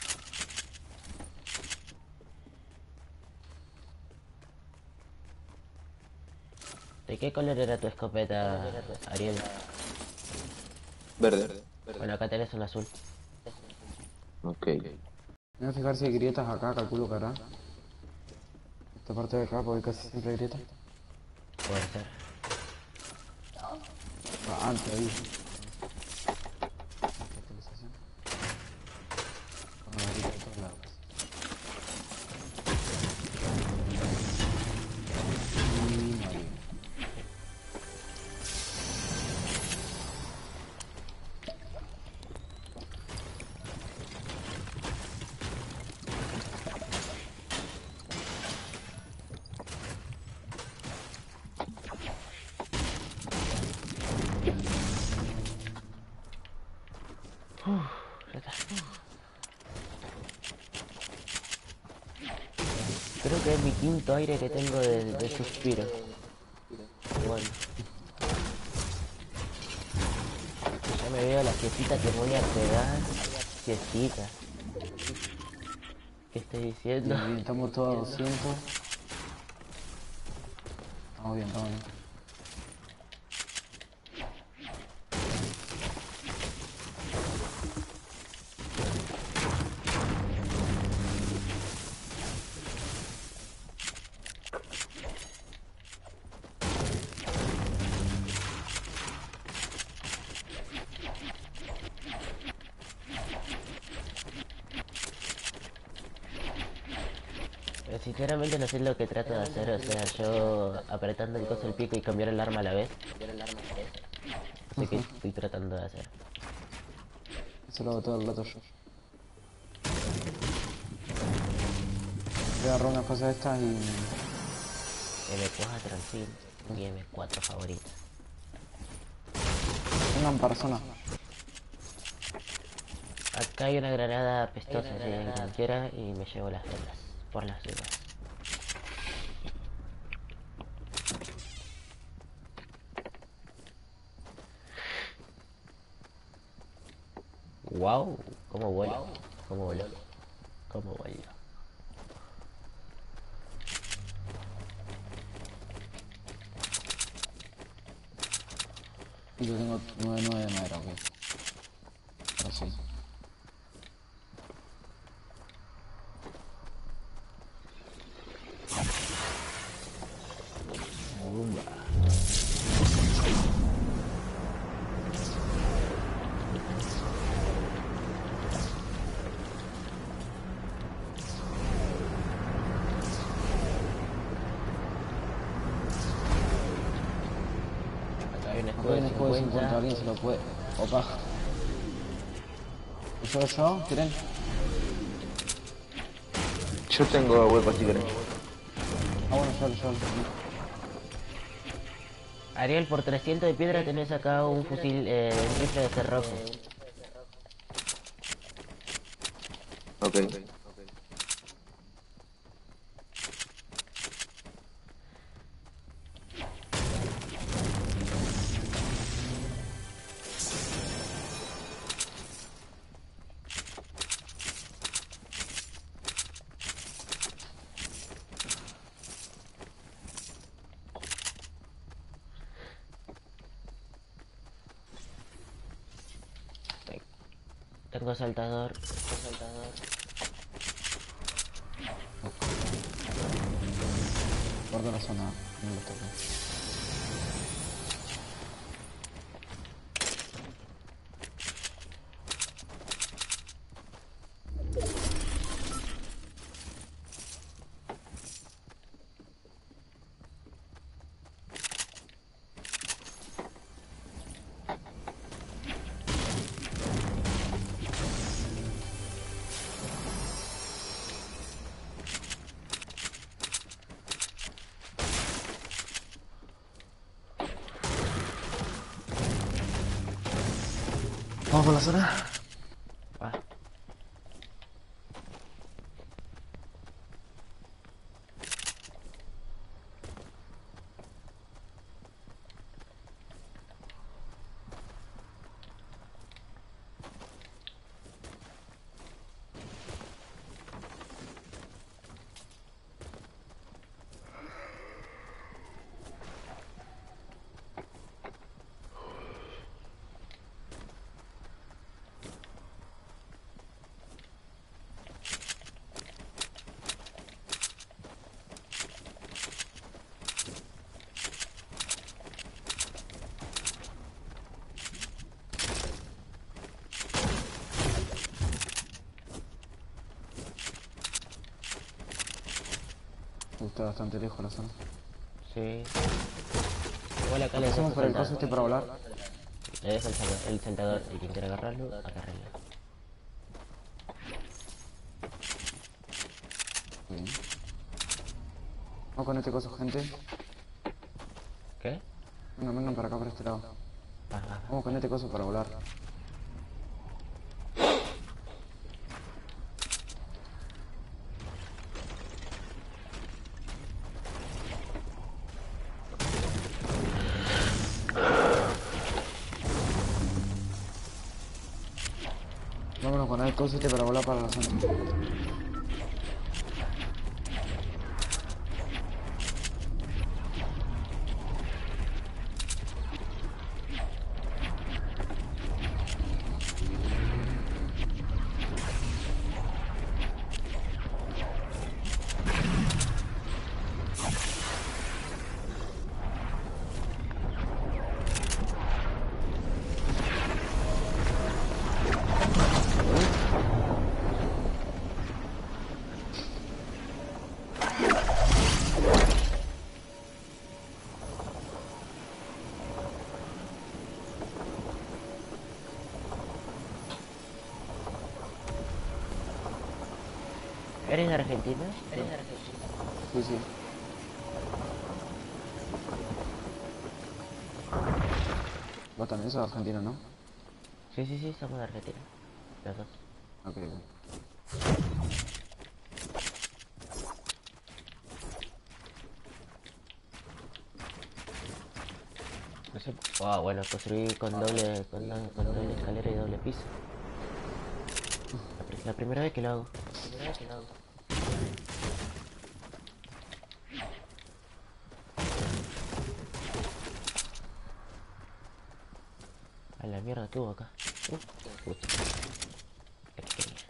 ¿De qué color era tu escopeta, Ariel? Verde. Bueno, acá tenés un azul. Ok. Me voy a fijar si hay grietas acá, calculo que hará. Esta parte de acá, porque casi siempre hay grietas. Puede ser. Ah, antes ahí. Actualización. Con la grieta de todos lados. Y no hay. Ya está. Creo que es mi quinto aire que tengo de, de suspiro. Bueno. Ya me veo la siestita que voy a pegar. Siestita. ¿Qué estoy diciendo? Bien, bien, estamos todos a doscientos. Estamos bien, estamos bien. Pero sinceramente no sé lo que trato de hacer, o sea, yo apretando el coso del pico y cambiar el arma a la vez. No sé qué estoy tratando de hacer. Eso lo hago todo el rato yo. Voy a agarrar unas cosas de estas y... M cuatro, en fin, mi M cuatro favorita. vengan personas. Acá hay una granada pestosa, si alguien quiera, y me llevo las velas, por las dudas. Wow, cómo vuela, cómo vuela, cómo vuela. Y yo tengo nueve nueve de madera, ok. Ahora sí. Acá hay un Acá escudo hay un de escudo de cincuenta, cincuenta. alguien se lo puede. Opa. Yo, yo, ¿quieren? Yo tengo hueco si querés. Ah, bueno, yo, yo. Ariel, por trescientos de piedra tenés acá un fusil, eh, un rifle de cerrojo. Ok. Tengo saltador, tengo saltador. Guarda la zona, no lo toques. Vamos por la zona. Va. Está bastante lejos la zona. Sí. Igual acá le dejo Hacemos por el coso saltador. este para volar. Le dejo el saltador, el saltador. Y quien quiera agarrarlo, agárrenlo. Bien. Vamos con este coso, gente. ¿Qué? Vengan, vengan para acá, por este lado. Ah, ah, ah. Vamos con este coso para volar. Vámonos con el coso este para volar para la zona. ¿Eres de Argentina? ¿Eres de Argentina? Sí, sí. Vos también sos argentino, ¿no? Sí, sí, sí, somos de Argentina. Los dos. Ok, ok. No sé. Ah, bueno, construí con doble, con, do- con doble escalera y doble piso. La, pri- la primera vez que lo hago. La primera vez que lo hago. A la mierda tuvo acá. Uh, puta. La que quería.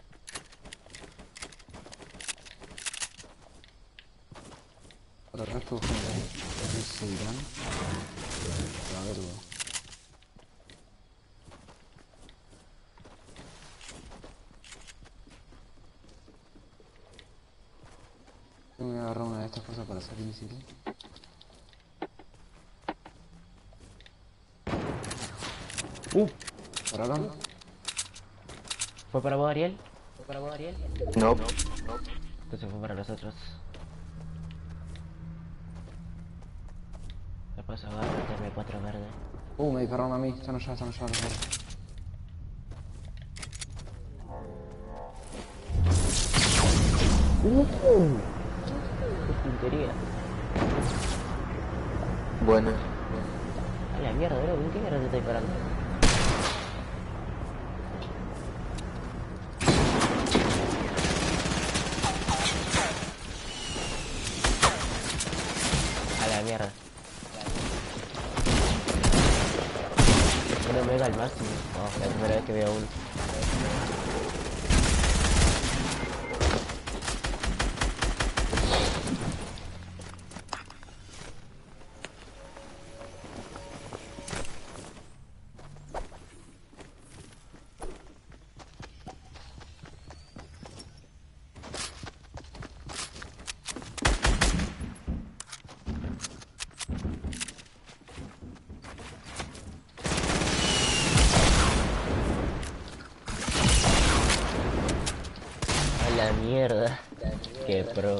Por acá estuvo gente. No sé si se irán. Pero a ver, luego. Yo me voy a agarrar una de estas cosas para hacer invisible. Uh, Por acá. ¿fue para vos, Ariel? ¿Fue para vos, Ariel? No. Entonces fue para nosotros. Me paso a agarrar M cuatro verde. Uh, me dispararon a mí. Están allá, están allá, allá. Uh, qué puntería. Bueno. A la mierda, bro, ¿en qué mierda te estoy parando? A la mierda. Uno mega al máximo. Oh, la primera vez que veo uno. A la mierda. Qué pro.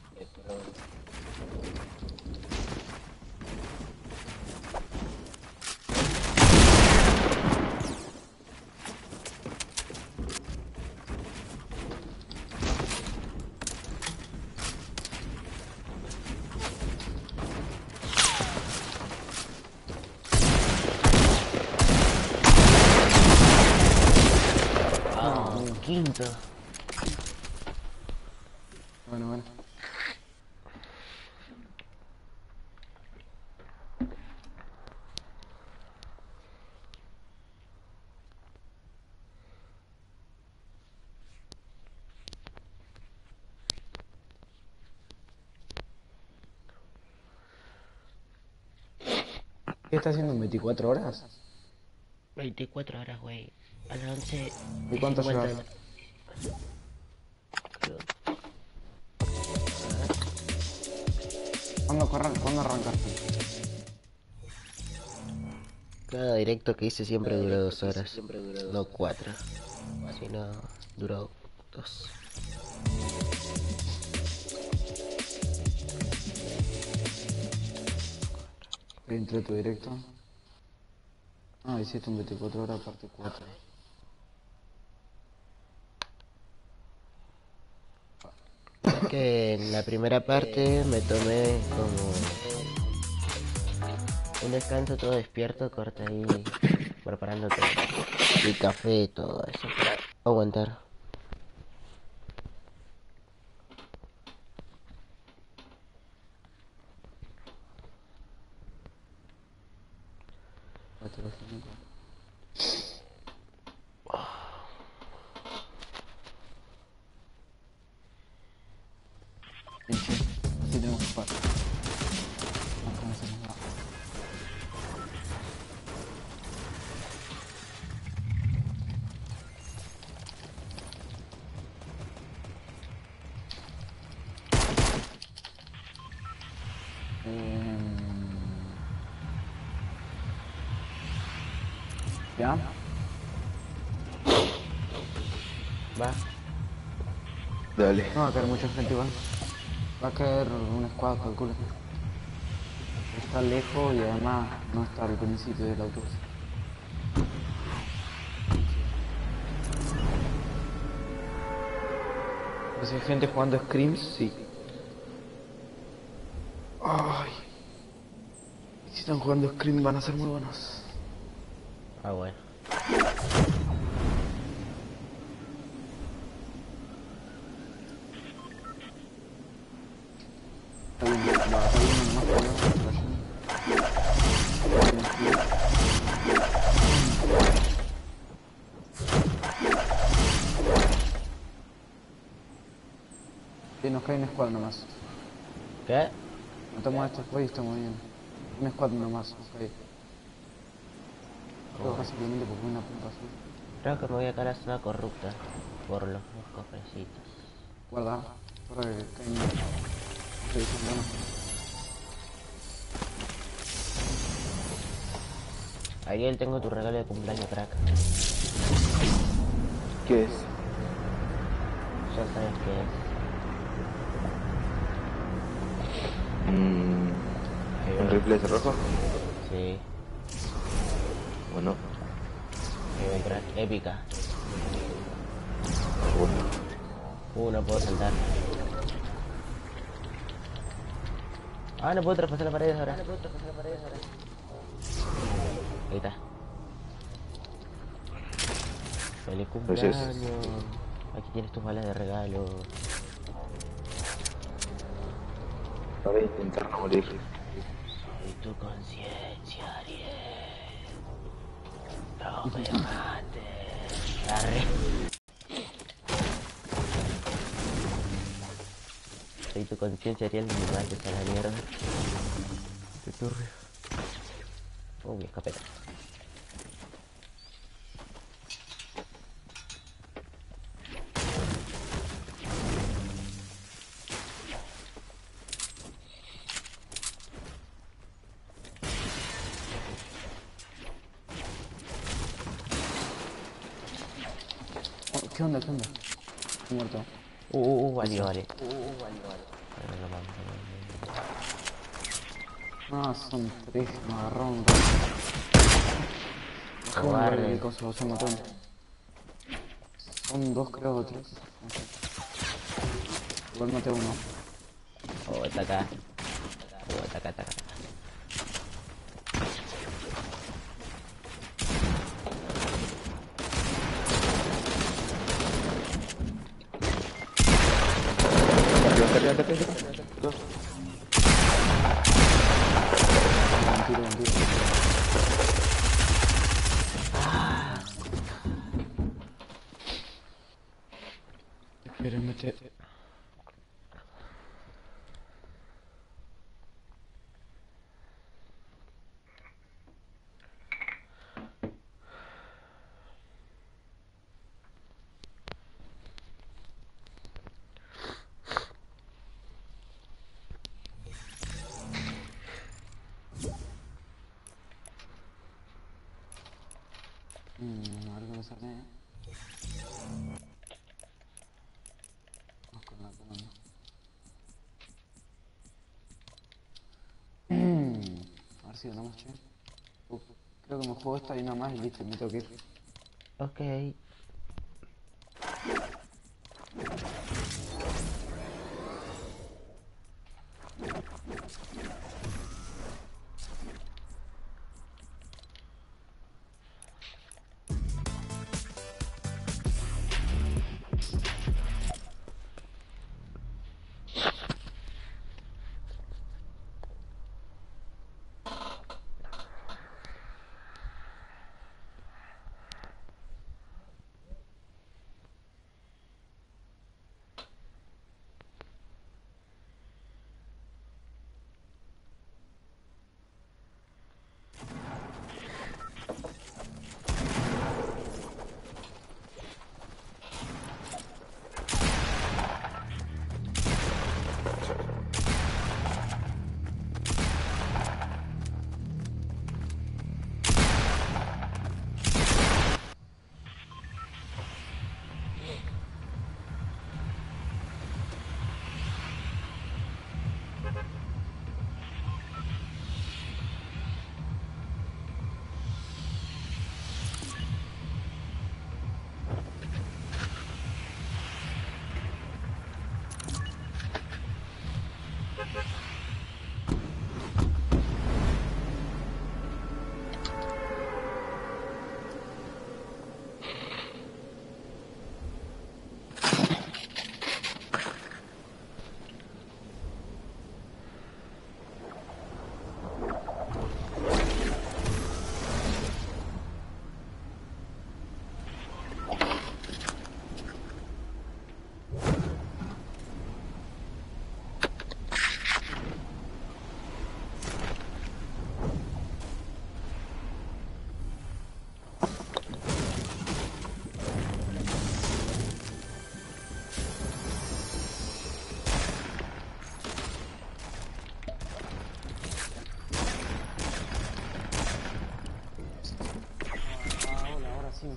Oh, quinto. Bueno, bueno. ¿Qué está haciendo en veinticuatro horas? veinticuatro horas, güey. A las once ¿Y cuánto cincuenta. llevas? ¿Cuándo, corran- ¿Cuándo arrancaste? Cada directo que hice siempre duró dos horas. No cuatro. Sino duró dos. Entré tu directo. Ah, hiciste un veinticuatro horas parte cuatro. Es que en la primera parte me tomé como un descanso todo despierto, corta ahí preparando todo. Y café y todo eso. Para aguantar. cuatro, cinco. Sí, sí. Así tenemos que jugar. Acá no se nos da. Em, ¿Ya? Va. Dale. No va a caer mucha gente igual. Va a caer un squad, calculo. Está lejos y además no está al principio del autobús. Si hay gente jugando Screams, sí. Ay. Si están jugando Scream van a ser muy buenos. Ah, bueno. Está bien, va, está bien, nomás que sí, nos cae un squad nomás. ¿Qué? Matamos a este squad y estamos bien. Un squad nomás, ok. Todo básicamente porque una punta azul. Creo que me voy a caer a zona corrupta por los cofrecitos. Guarda, guarda que caen. No sé, dicen, bueno. Ariel, tengo tu regalo de cumpleaños, crack. ¿Qué es? Ya sabes qué es. Mm, Ahí ¿Un va. rifle ese rojo? Sí, Bueno, ahí va, crack. Épica. bueno. Uh, no puedo saltar. Ah, no puedo traspasar las paredes ahora. No puedo traspasar las paredes ahora. Ahí está. Feliz Gracias. cumpleaños. Aquí tienes tus balas de regalo. Para intentar no morir. Soy tu conciencia, Ariel. No me mates. Arre. Soy tu conciencia, Ariel. No me mates a la mierda. Qué turbio. Oh, mi escopeta. Oh, ¿qué onda? ¿Qué onda? Estoy muerto. Uh, uh, uh, vale, vale. Uh, uh, vale, vale. Bueno, no mames, no mames. Ah, son tres, me agarraron. Bajé un Cobarde. vale, cosa, o sea, mataron. Son dos, creo, o tres. No sé. Igual maté a uno. Oh, está acá. Oh, está acá, está acá. Arriba, arriba, arriba, arriba. Dos. Un tiro, un tiro. Esperen, mete. Mmm, a ver qué me sale. Vamos con la columna. A ver si ganamos, che. Uh, creo que me juego esta y una más y listo, me tengo que ir. Ok.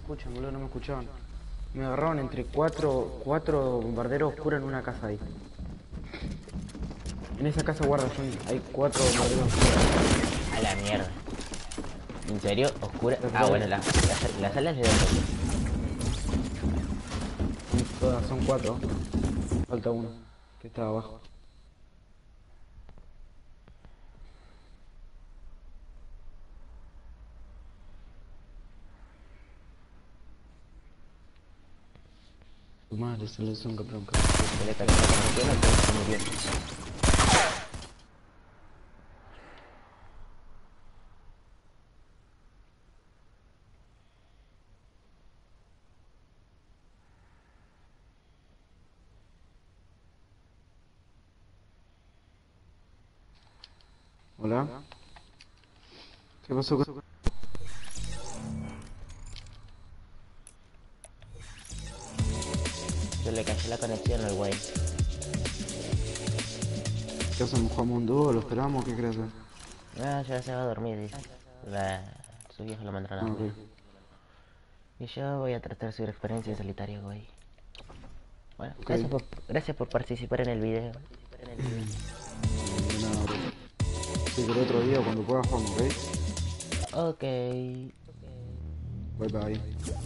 escuchan, boludo, no me escuchaban. Me agarraron entre cuatro, cuatro bombarderos oscuros en una casa ahí. En esa casa guarda, Johnny, hay cuatro bombarderos oscuros. A la mierda. ¿En serio? ¿Oscura? Ah, bueno, la, la, la sala es de dos. Todas son cuatro. Falta uno, que está abajo. Tu madre se le hizo un campeón. Se le cayó la conexión, entonces se murió. Hola. ¿Qué pasó? Se le cayó la conexión al güey. ¿Qué hacemos? ¿Jugamos un dúo? ¿Lo esperamos? ¿Qué crees? Ah, ya se va a dormir, dice. La... Su viejo lo mandaron a Ah, dormir. ok. Y yo voy a tratar su experiencia en solitario, güey. Bueno, Ok. gracias, por, gracias por participar en el video. De nada, bro. Sí, que el otro día cuando pueda jugamos, ¿ok? Ok. Bye bye.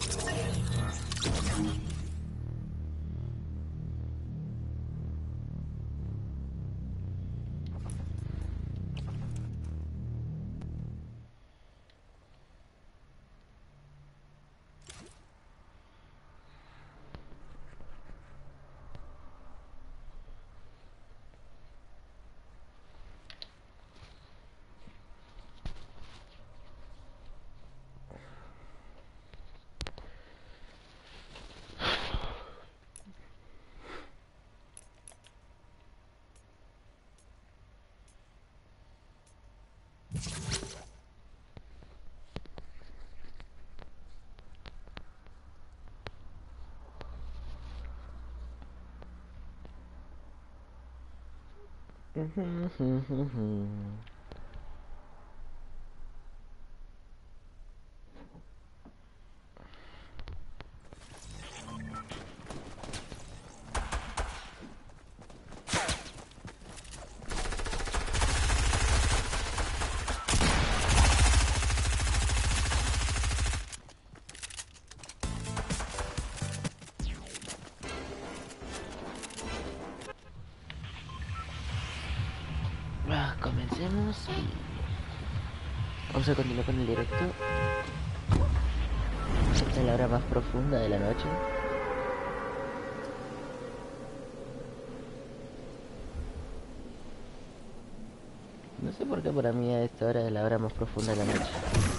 Ah, comencemos y... Vamos a continuar con el directo. Esta es la hora más profunda de la noche. No sé por qué para mí a esta hora es la hora más profunda de la noche.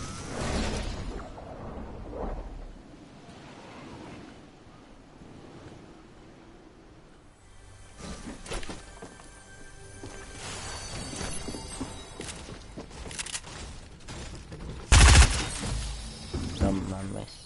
No mames.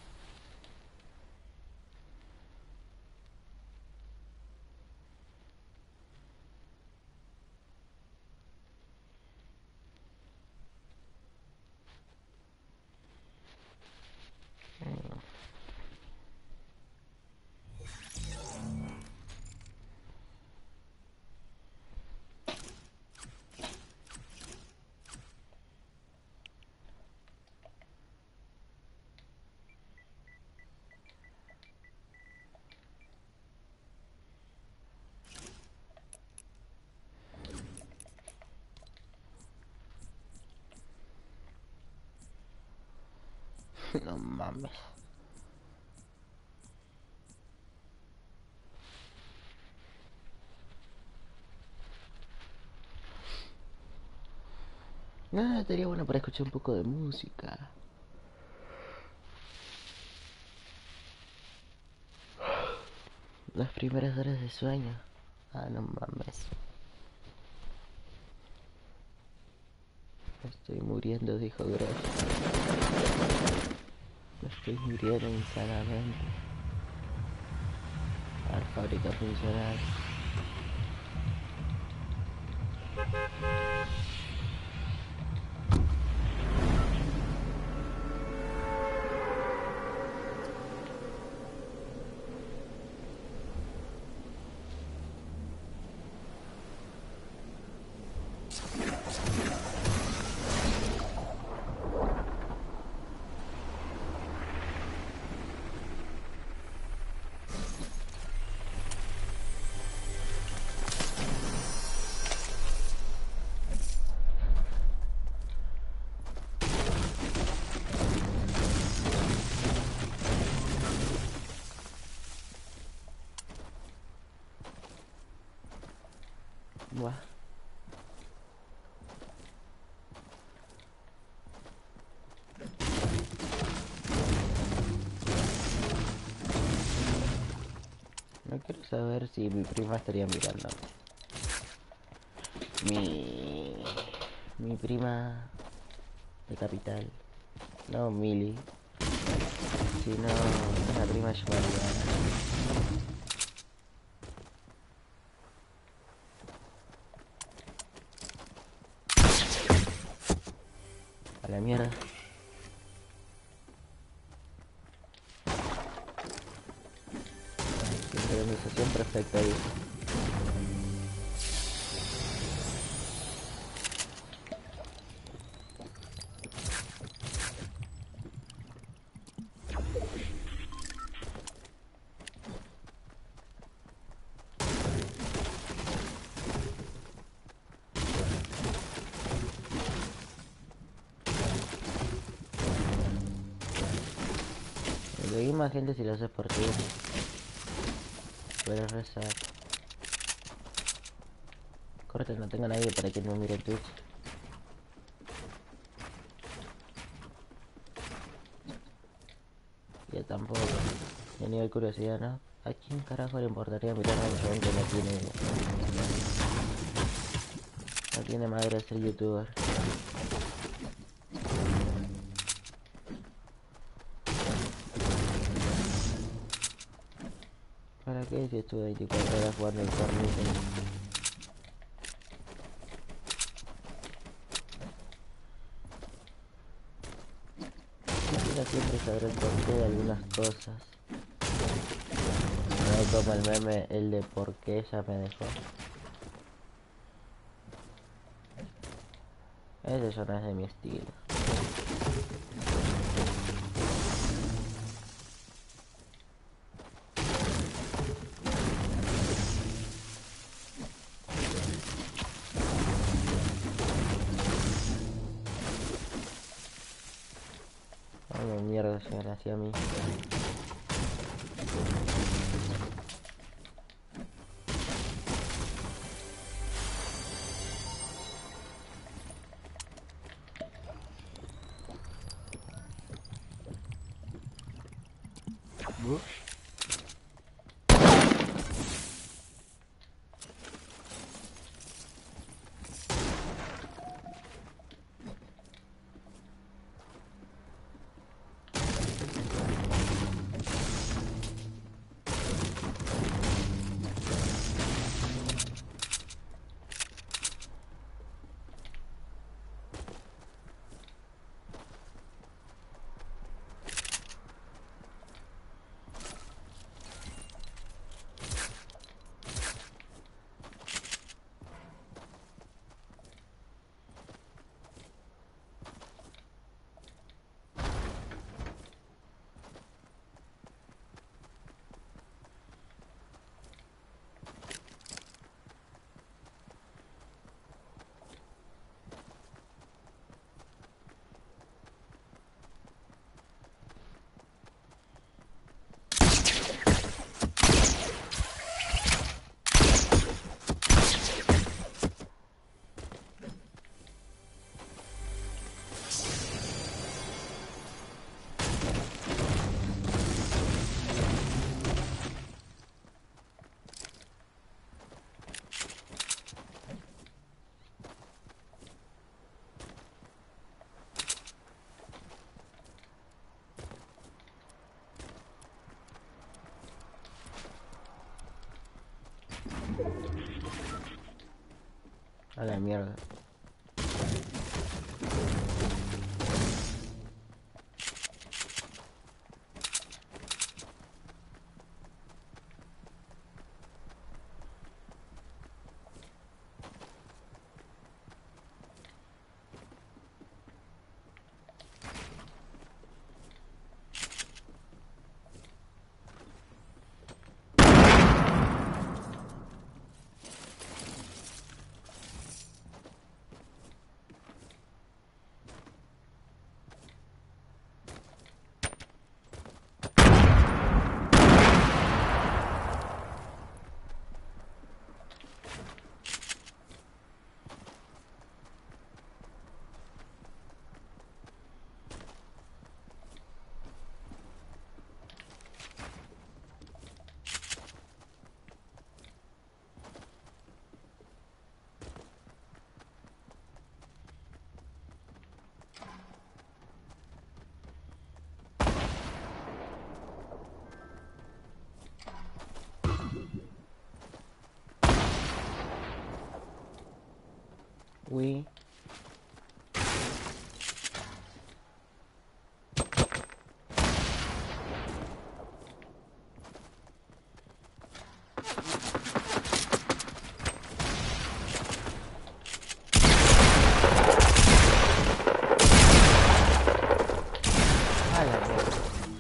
No mames. Nada, estaría bueno para escuchar un poco de música. Las primeras horas de sueño. Ah, no mames. Me estoy muriendo, dijo Gross. Me estoy muriendo insanamente. A la fábrica funcional. Buah. No quiero saber si mi prima estaría mirando. Mi... Mi prima de Capital. No Mili. Sino una prima llamada Mariana. A la mierda. Sincronización perfecta ahí. Conseguí más gente si lo haces por ti. Pero rezar. Corte, no tengo nadie para que no mire el Twitch. Yo tampoco. Ni a nivel curiosidad, ¿no? ¿A quién carajo le importaría mirar a un chabón que no tiene... No tiene madre de ser youtuber? ¿Para qué si estuve veinticuatro horas jugando el Fortnite? Quisiera siempre saber el porqué de algunas cosas. No como el meme, el de por qué ella me dejó. Ese ya no es de mi estilo. Vamos mierda, llegan hacia mí. Uh. A la mierda. fui. A la mierda.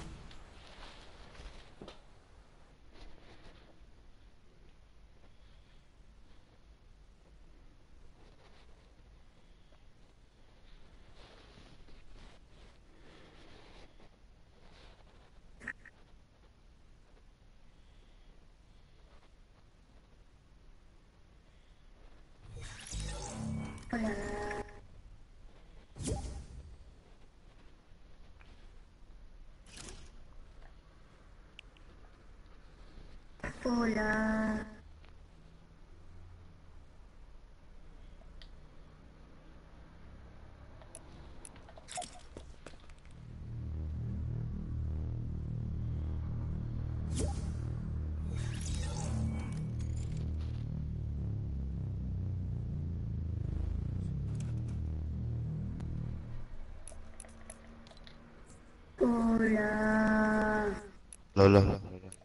Hola. Hola. Lola. Lola.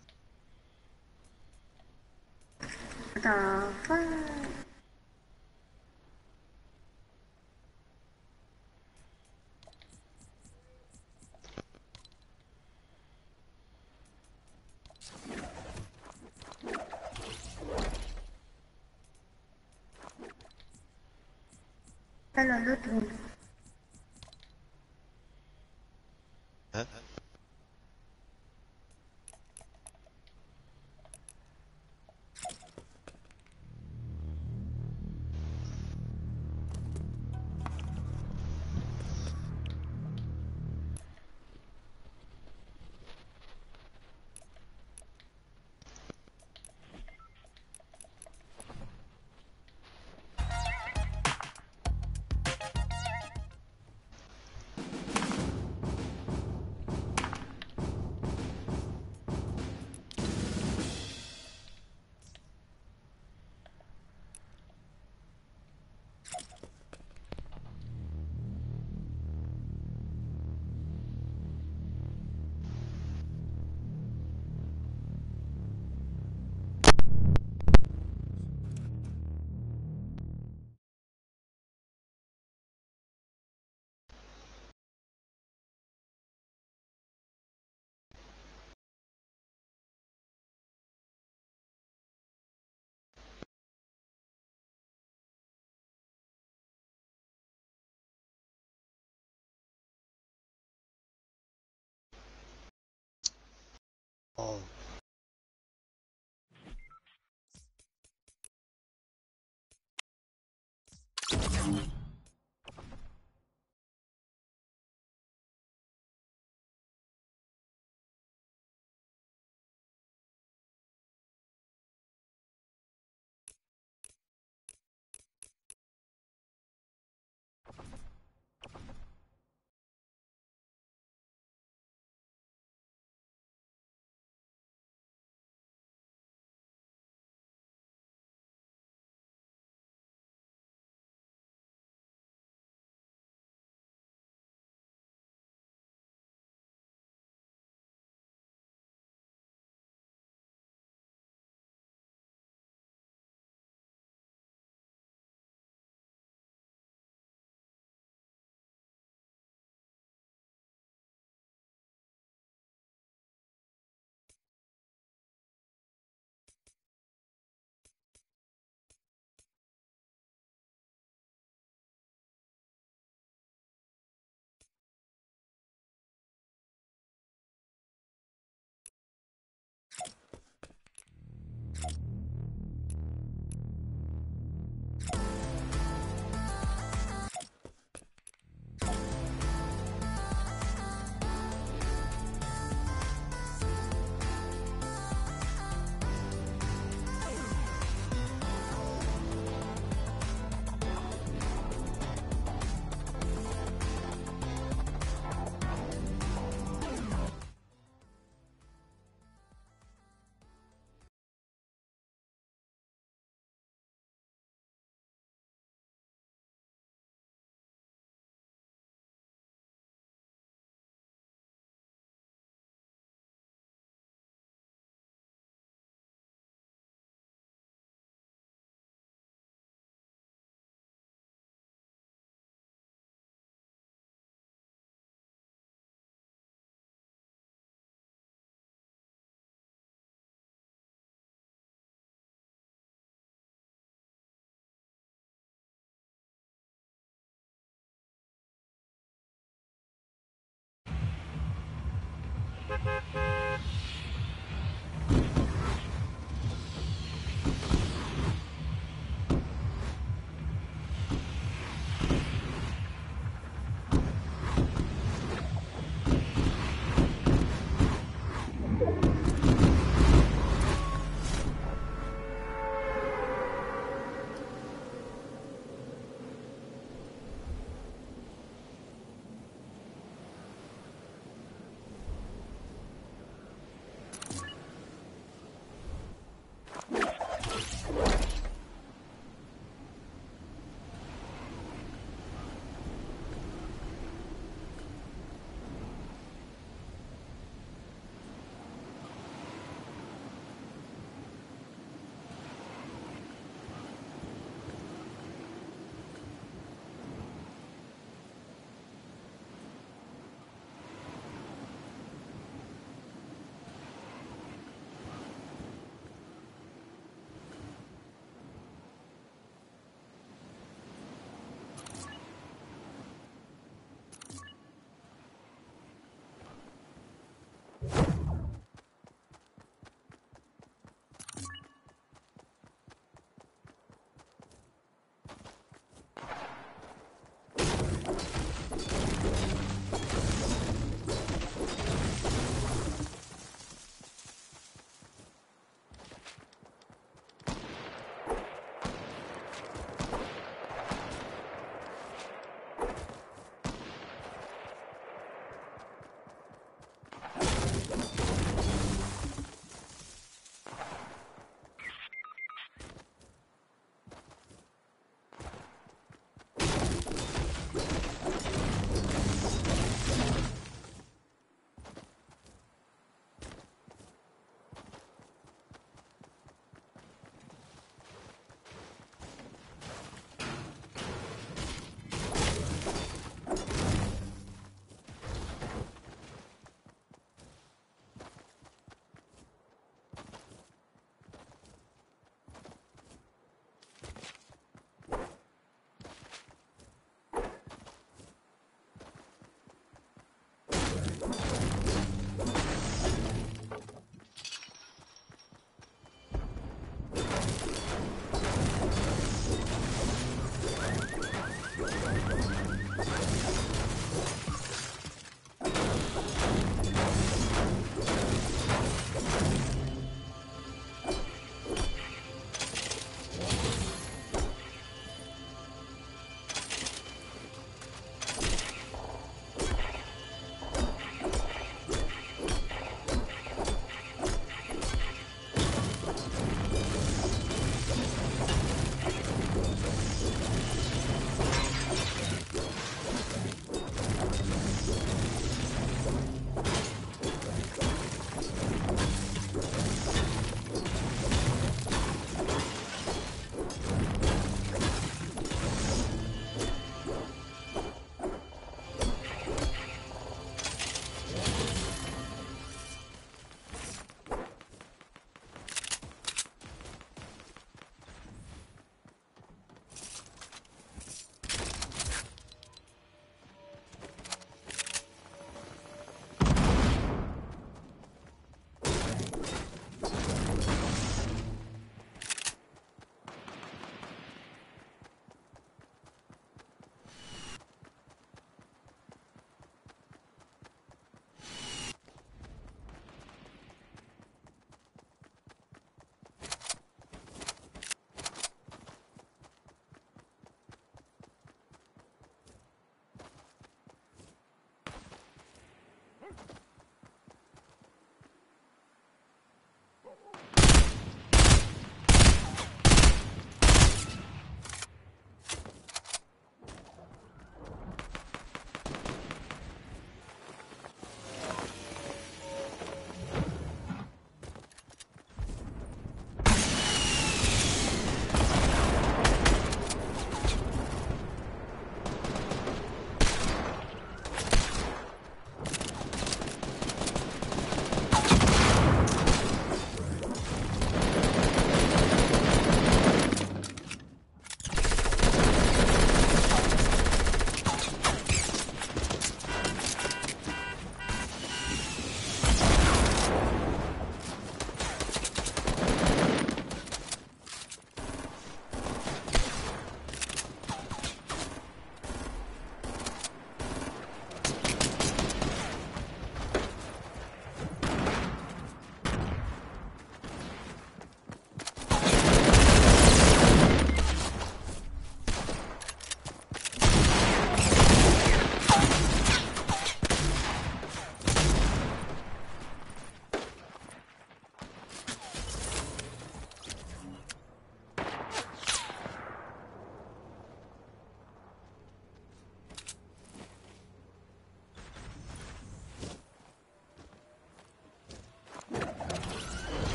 What the fuck? Está hablando tú. ¿Eh?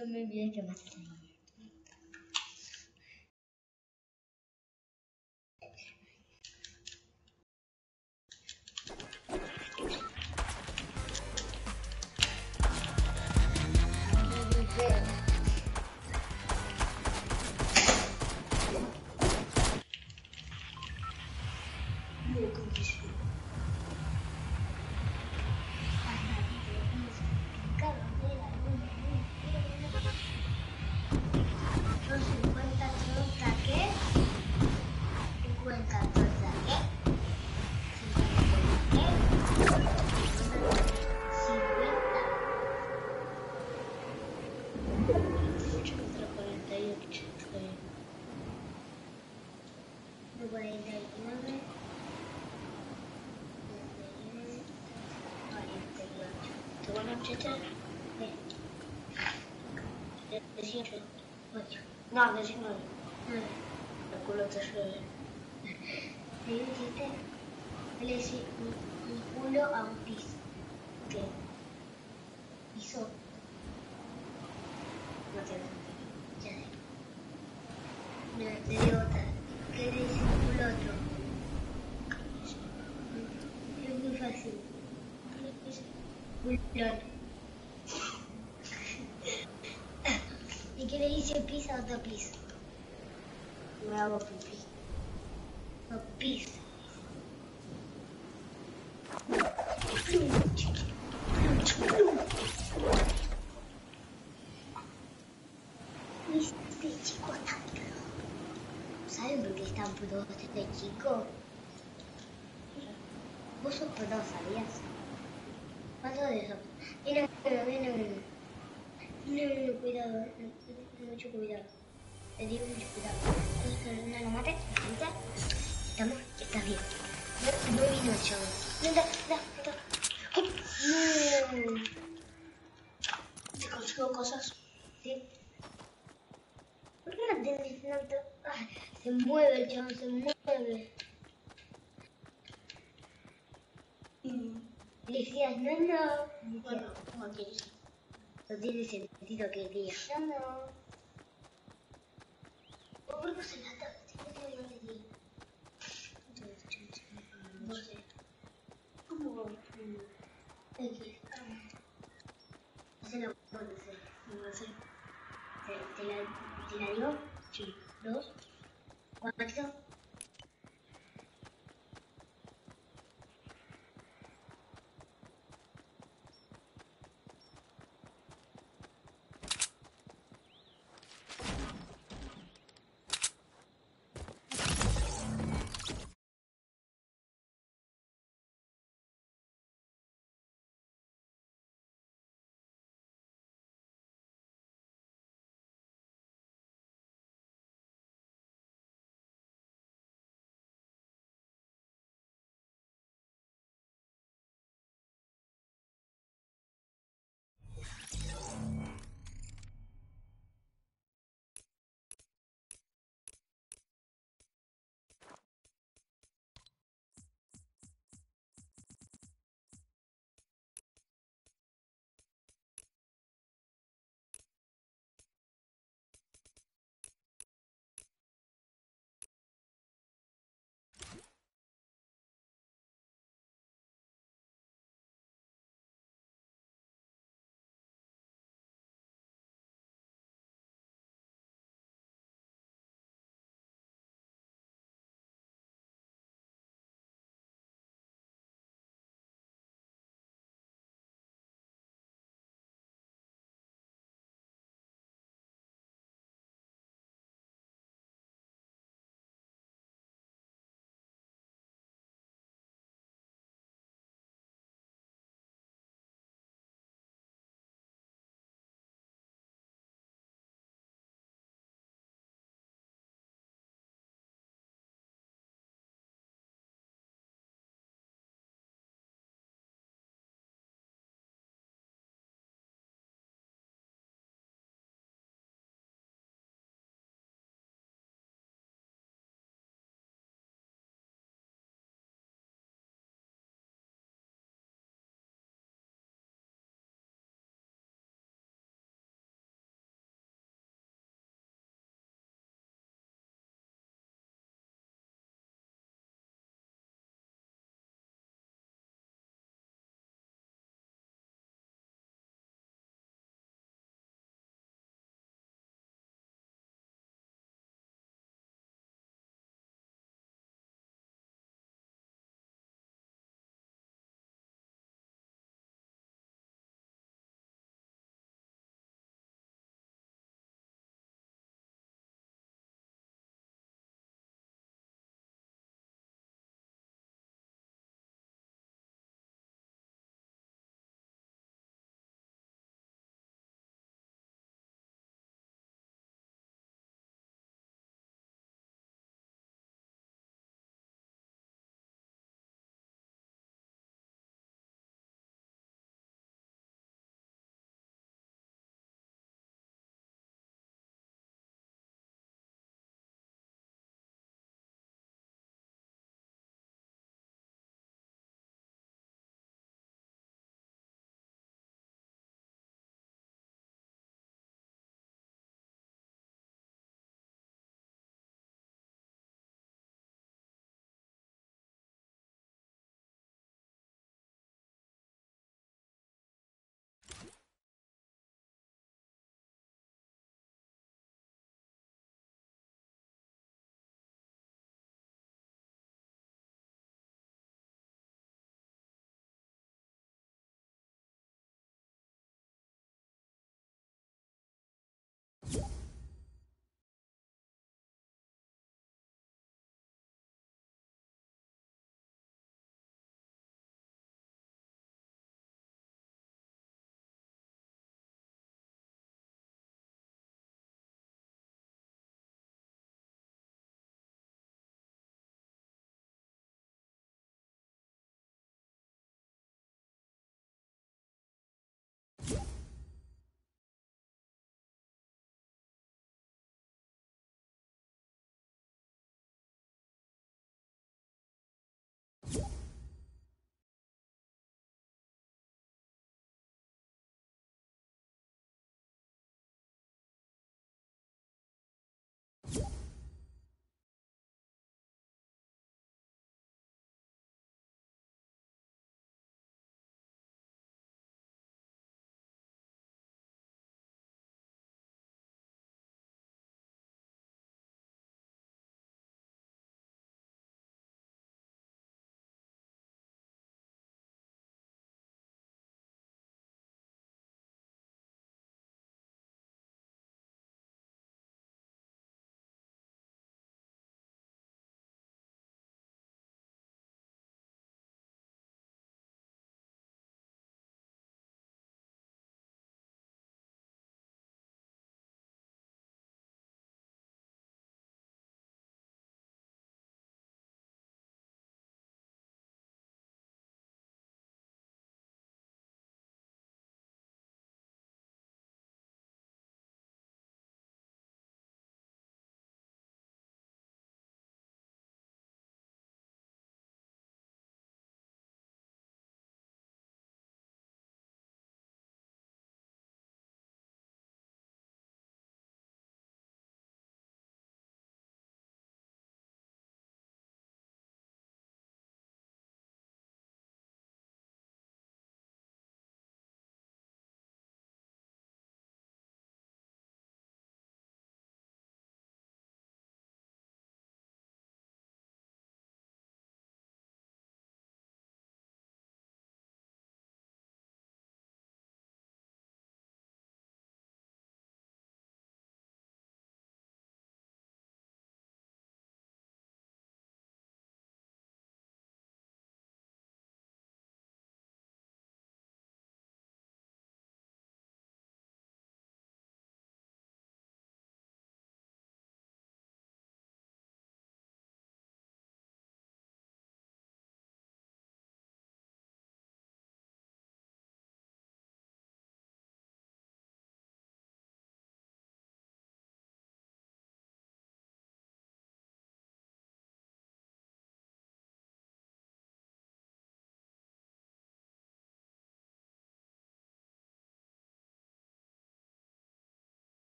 No me olvidé que más. No, diecinueve. Calculo que soy. Le dio un chiste. Le hice un, un culo a un piso. ¿Qué? Piso. No tiene sentido. Ya sé. Le, le dio otra. ¿Qué le dice un culo a otro? Es muy fácil. ¿Qué le dice? Culón. ¿Y qué le dice pis a otro pis? Me hago pipí. No, pis. Este chico está puro. ¿Saben por qué está puro este chico? Vos sos pro, ¿sabías? ¿Cuánto de eso? Viene, viene, viene. No, no, cuidado, no, no, mucho cuidado. Te digo mucho cuidado. No, no lo mates, ahorita. Estamos, estás bien. No, no vino el chavo. No, no, no, no. No. Te consigo cosas. ¿Sí? ¿Por qué no tienes tanto? Ah, se mueve el chavo, se mueve. Mm. Le decías, no, no. Bueno, como quieres. No tiene sentido que digas, no, no. ¿Por qué se la está? ¿Qué no le di? No sé. ¿Cómo? X. Se la puedo hacer. No sé. ¿Te, te, la, ¿Te la digo? Sí. Dos. Cuatro.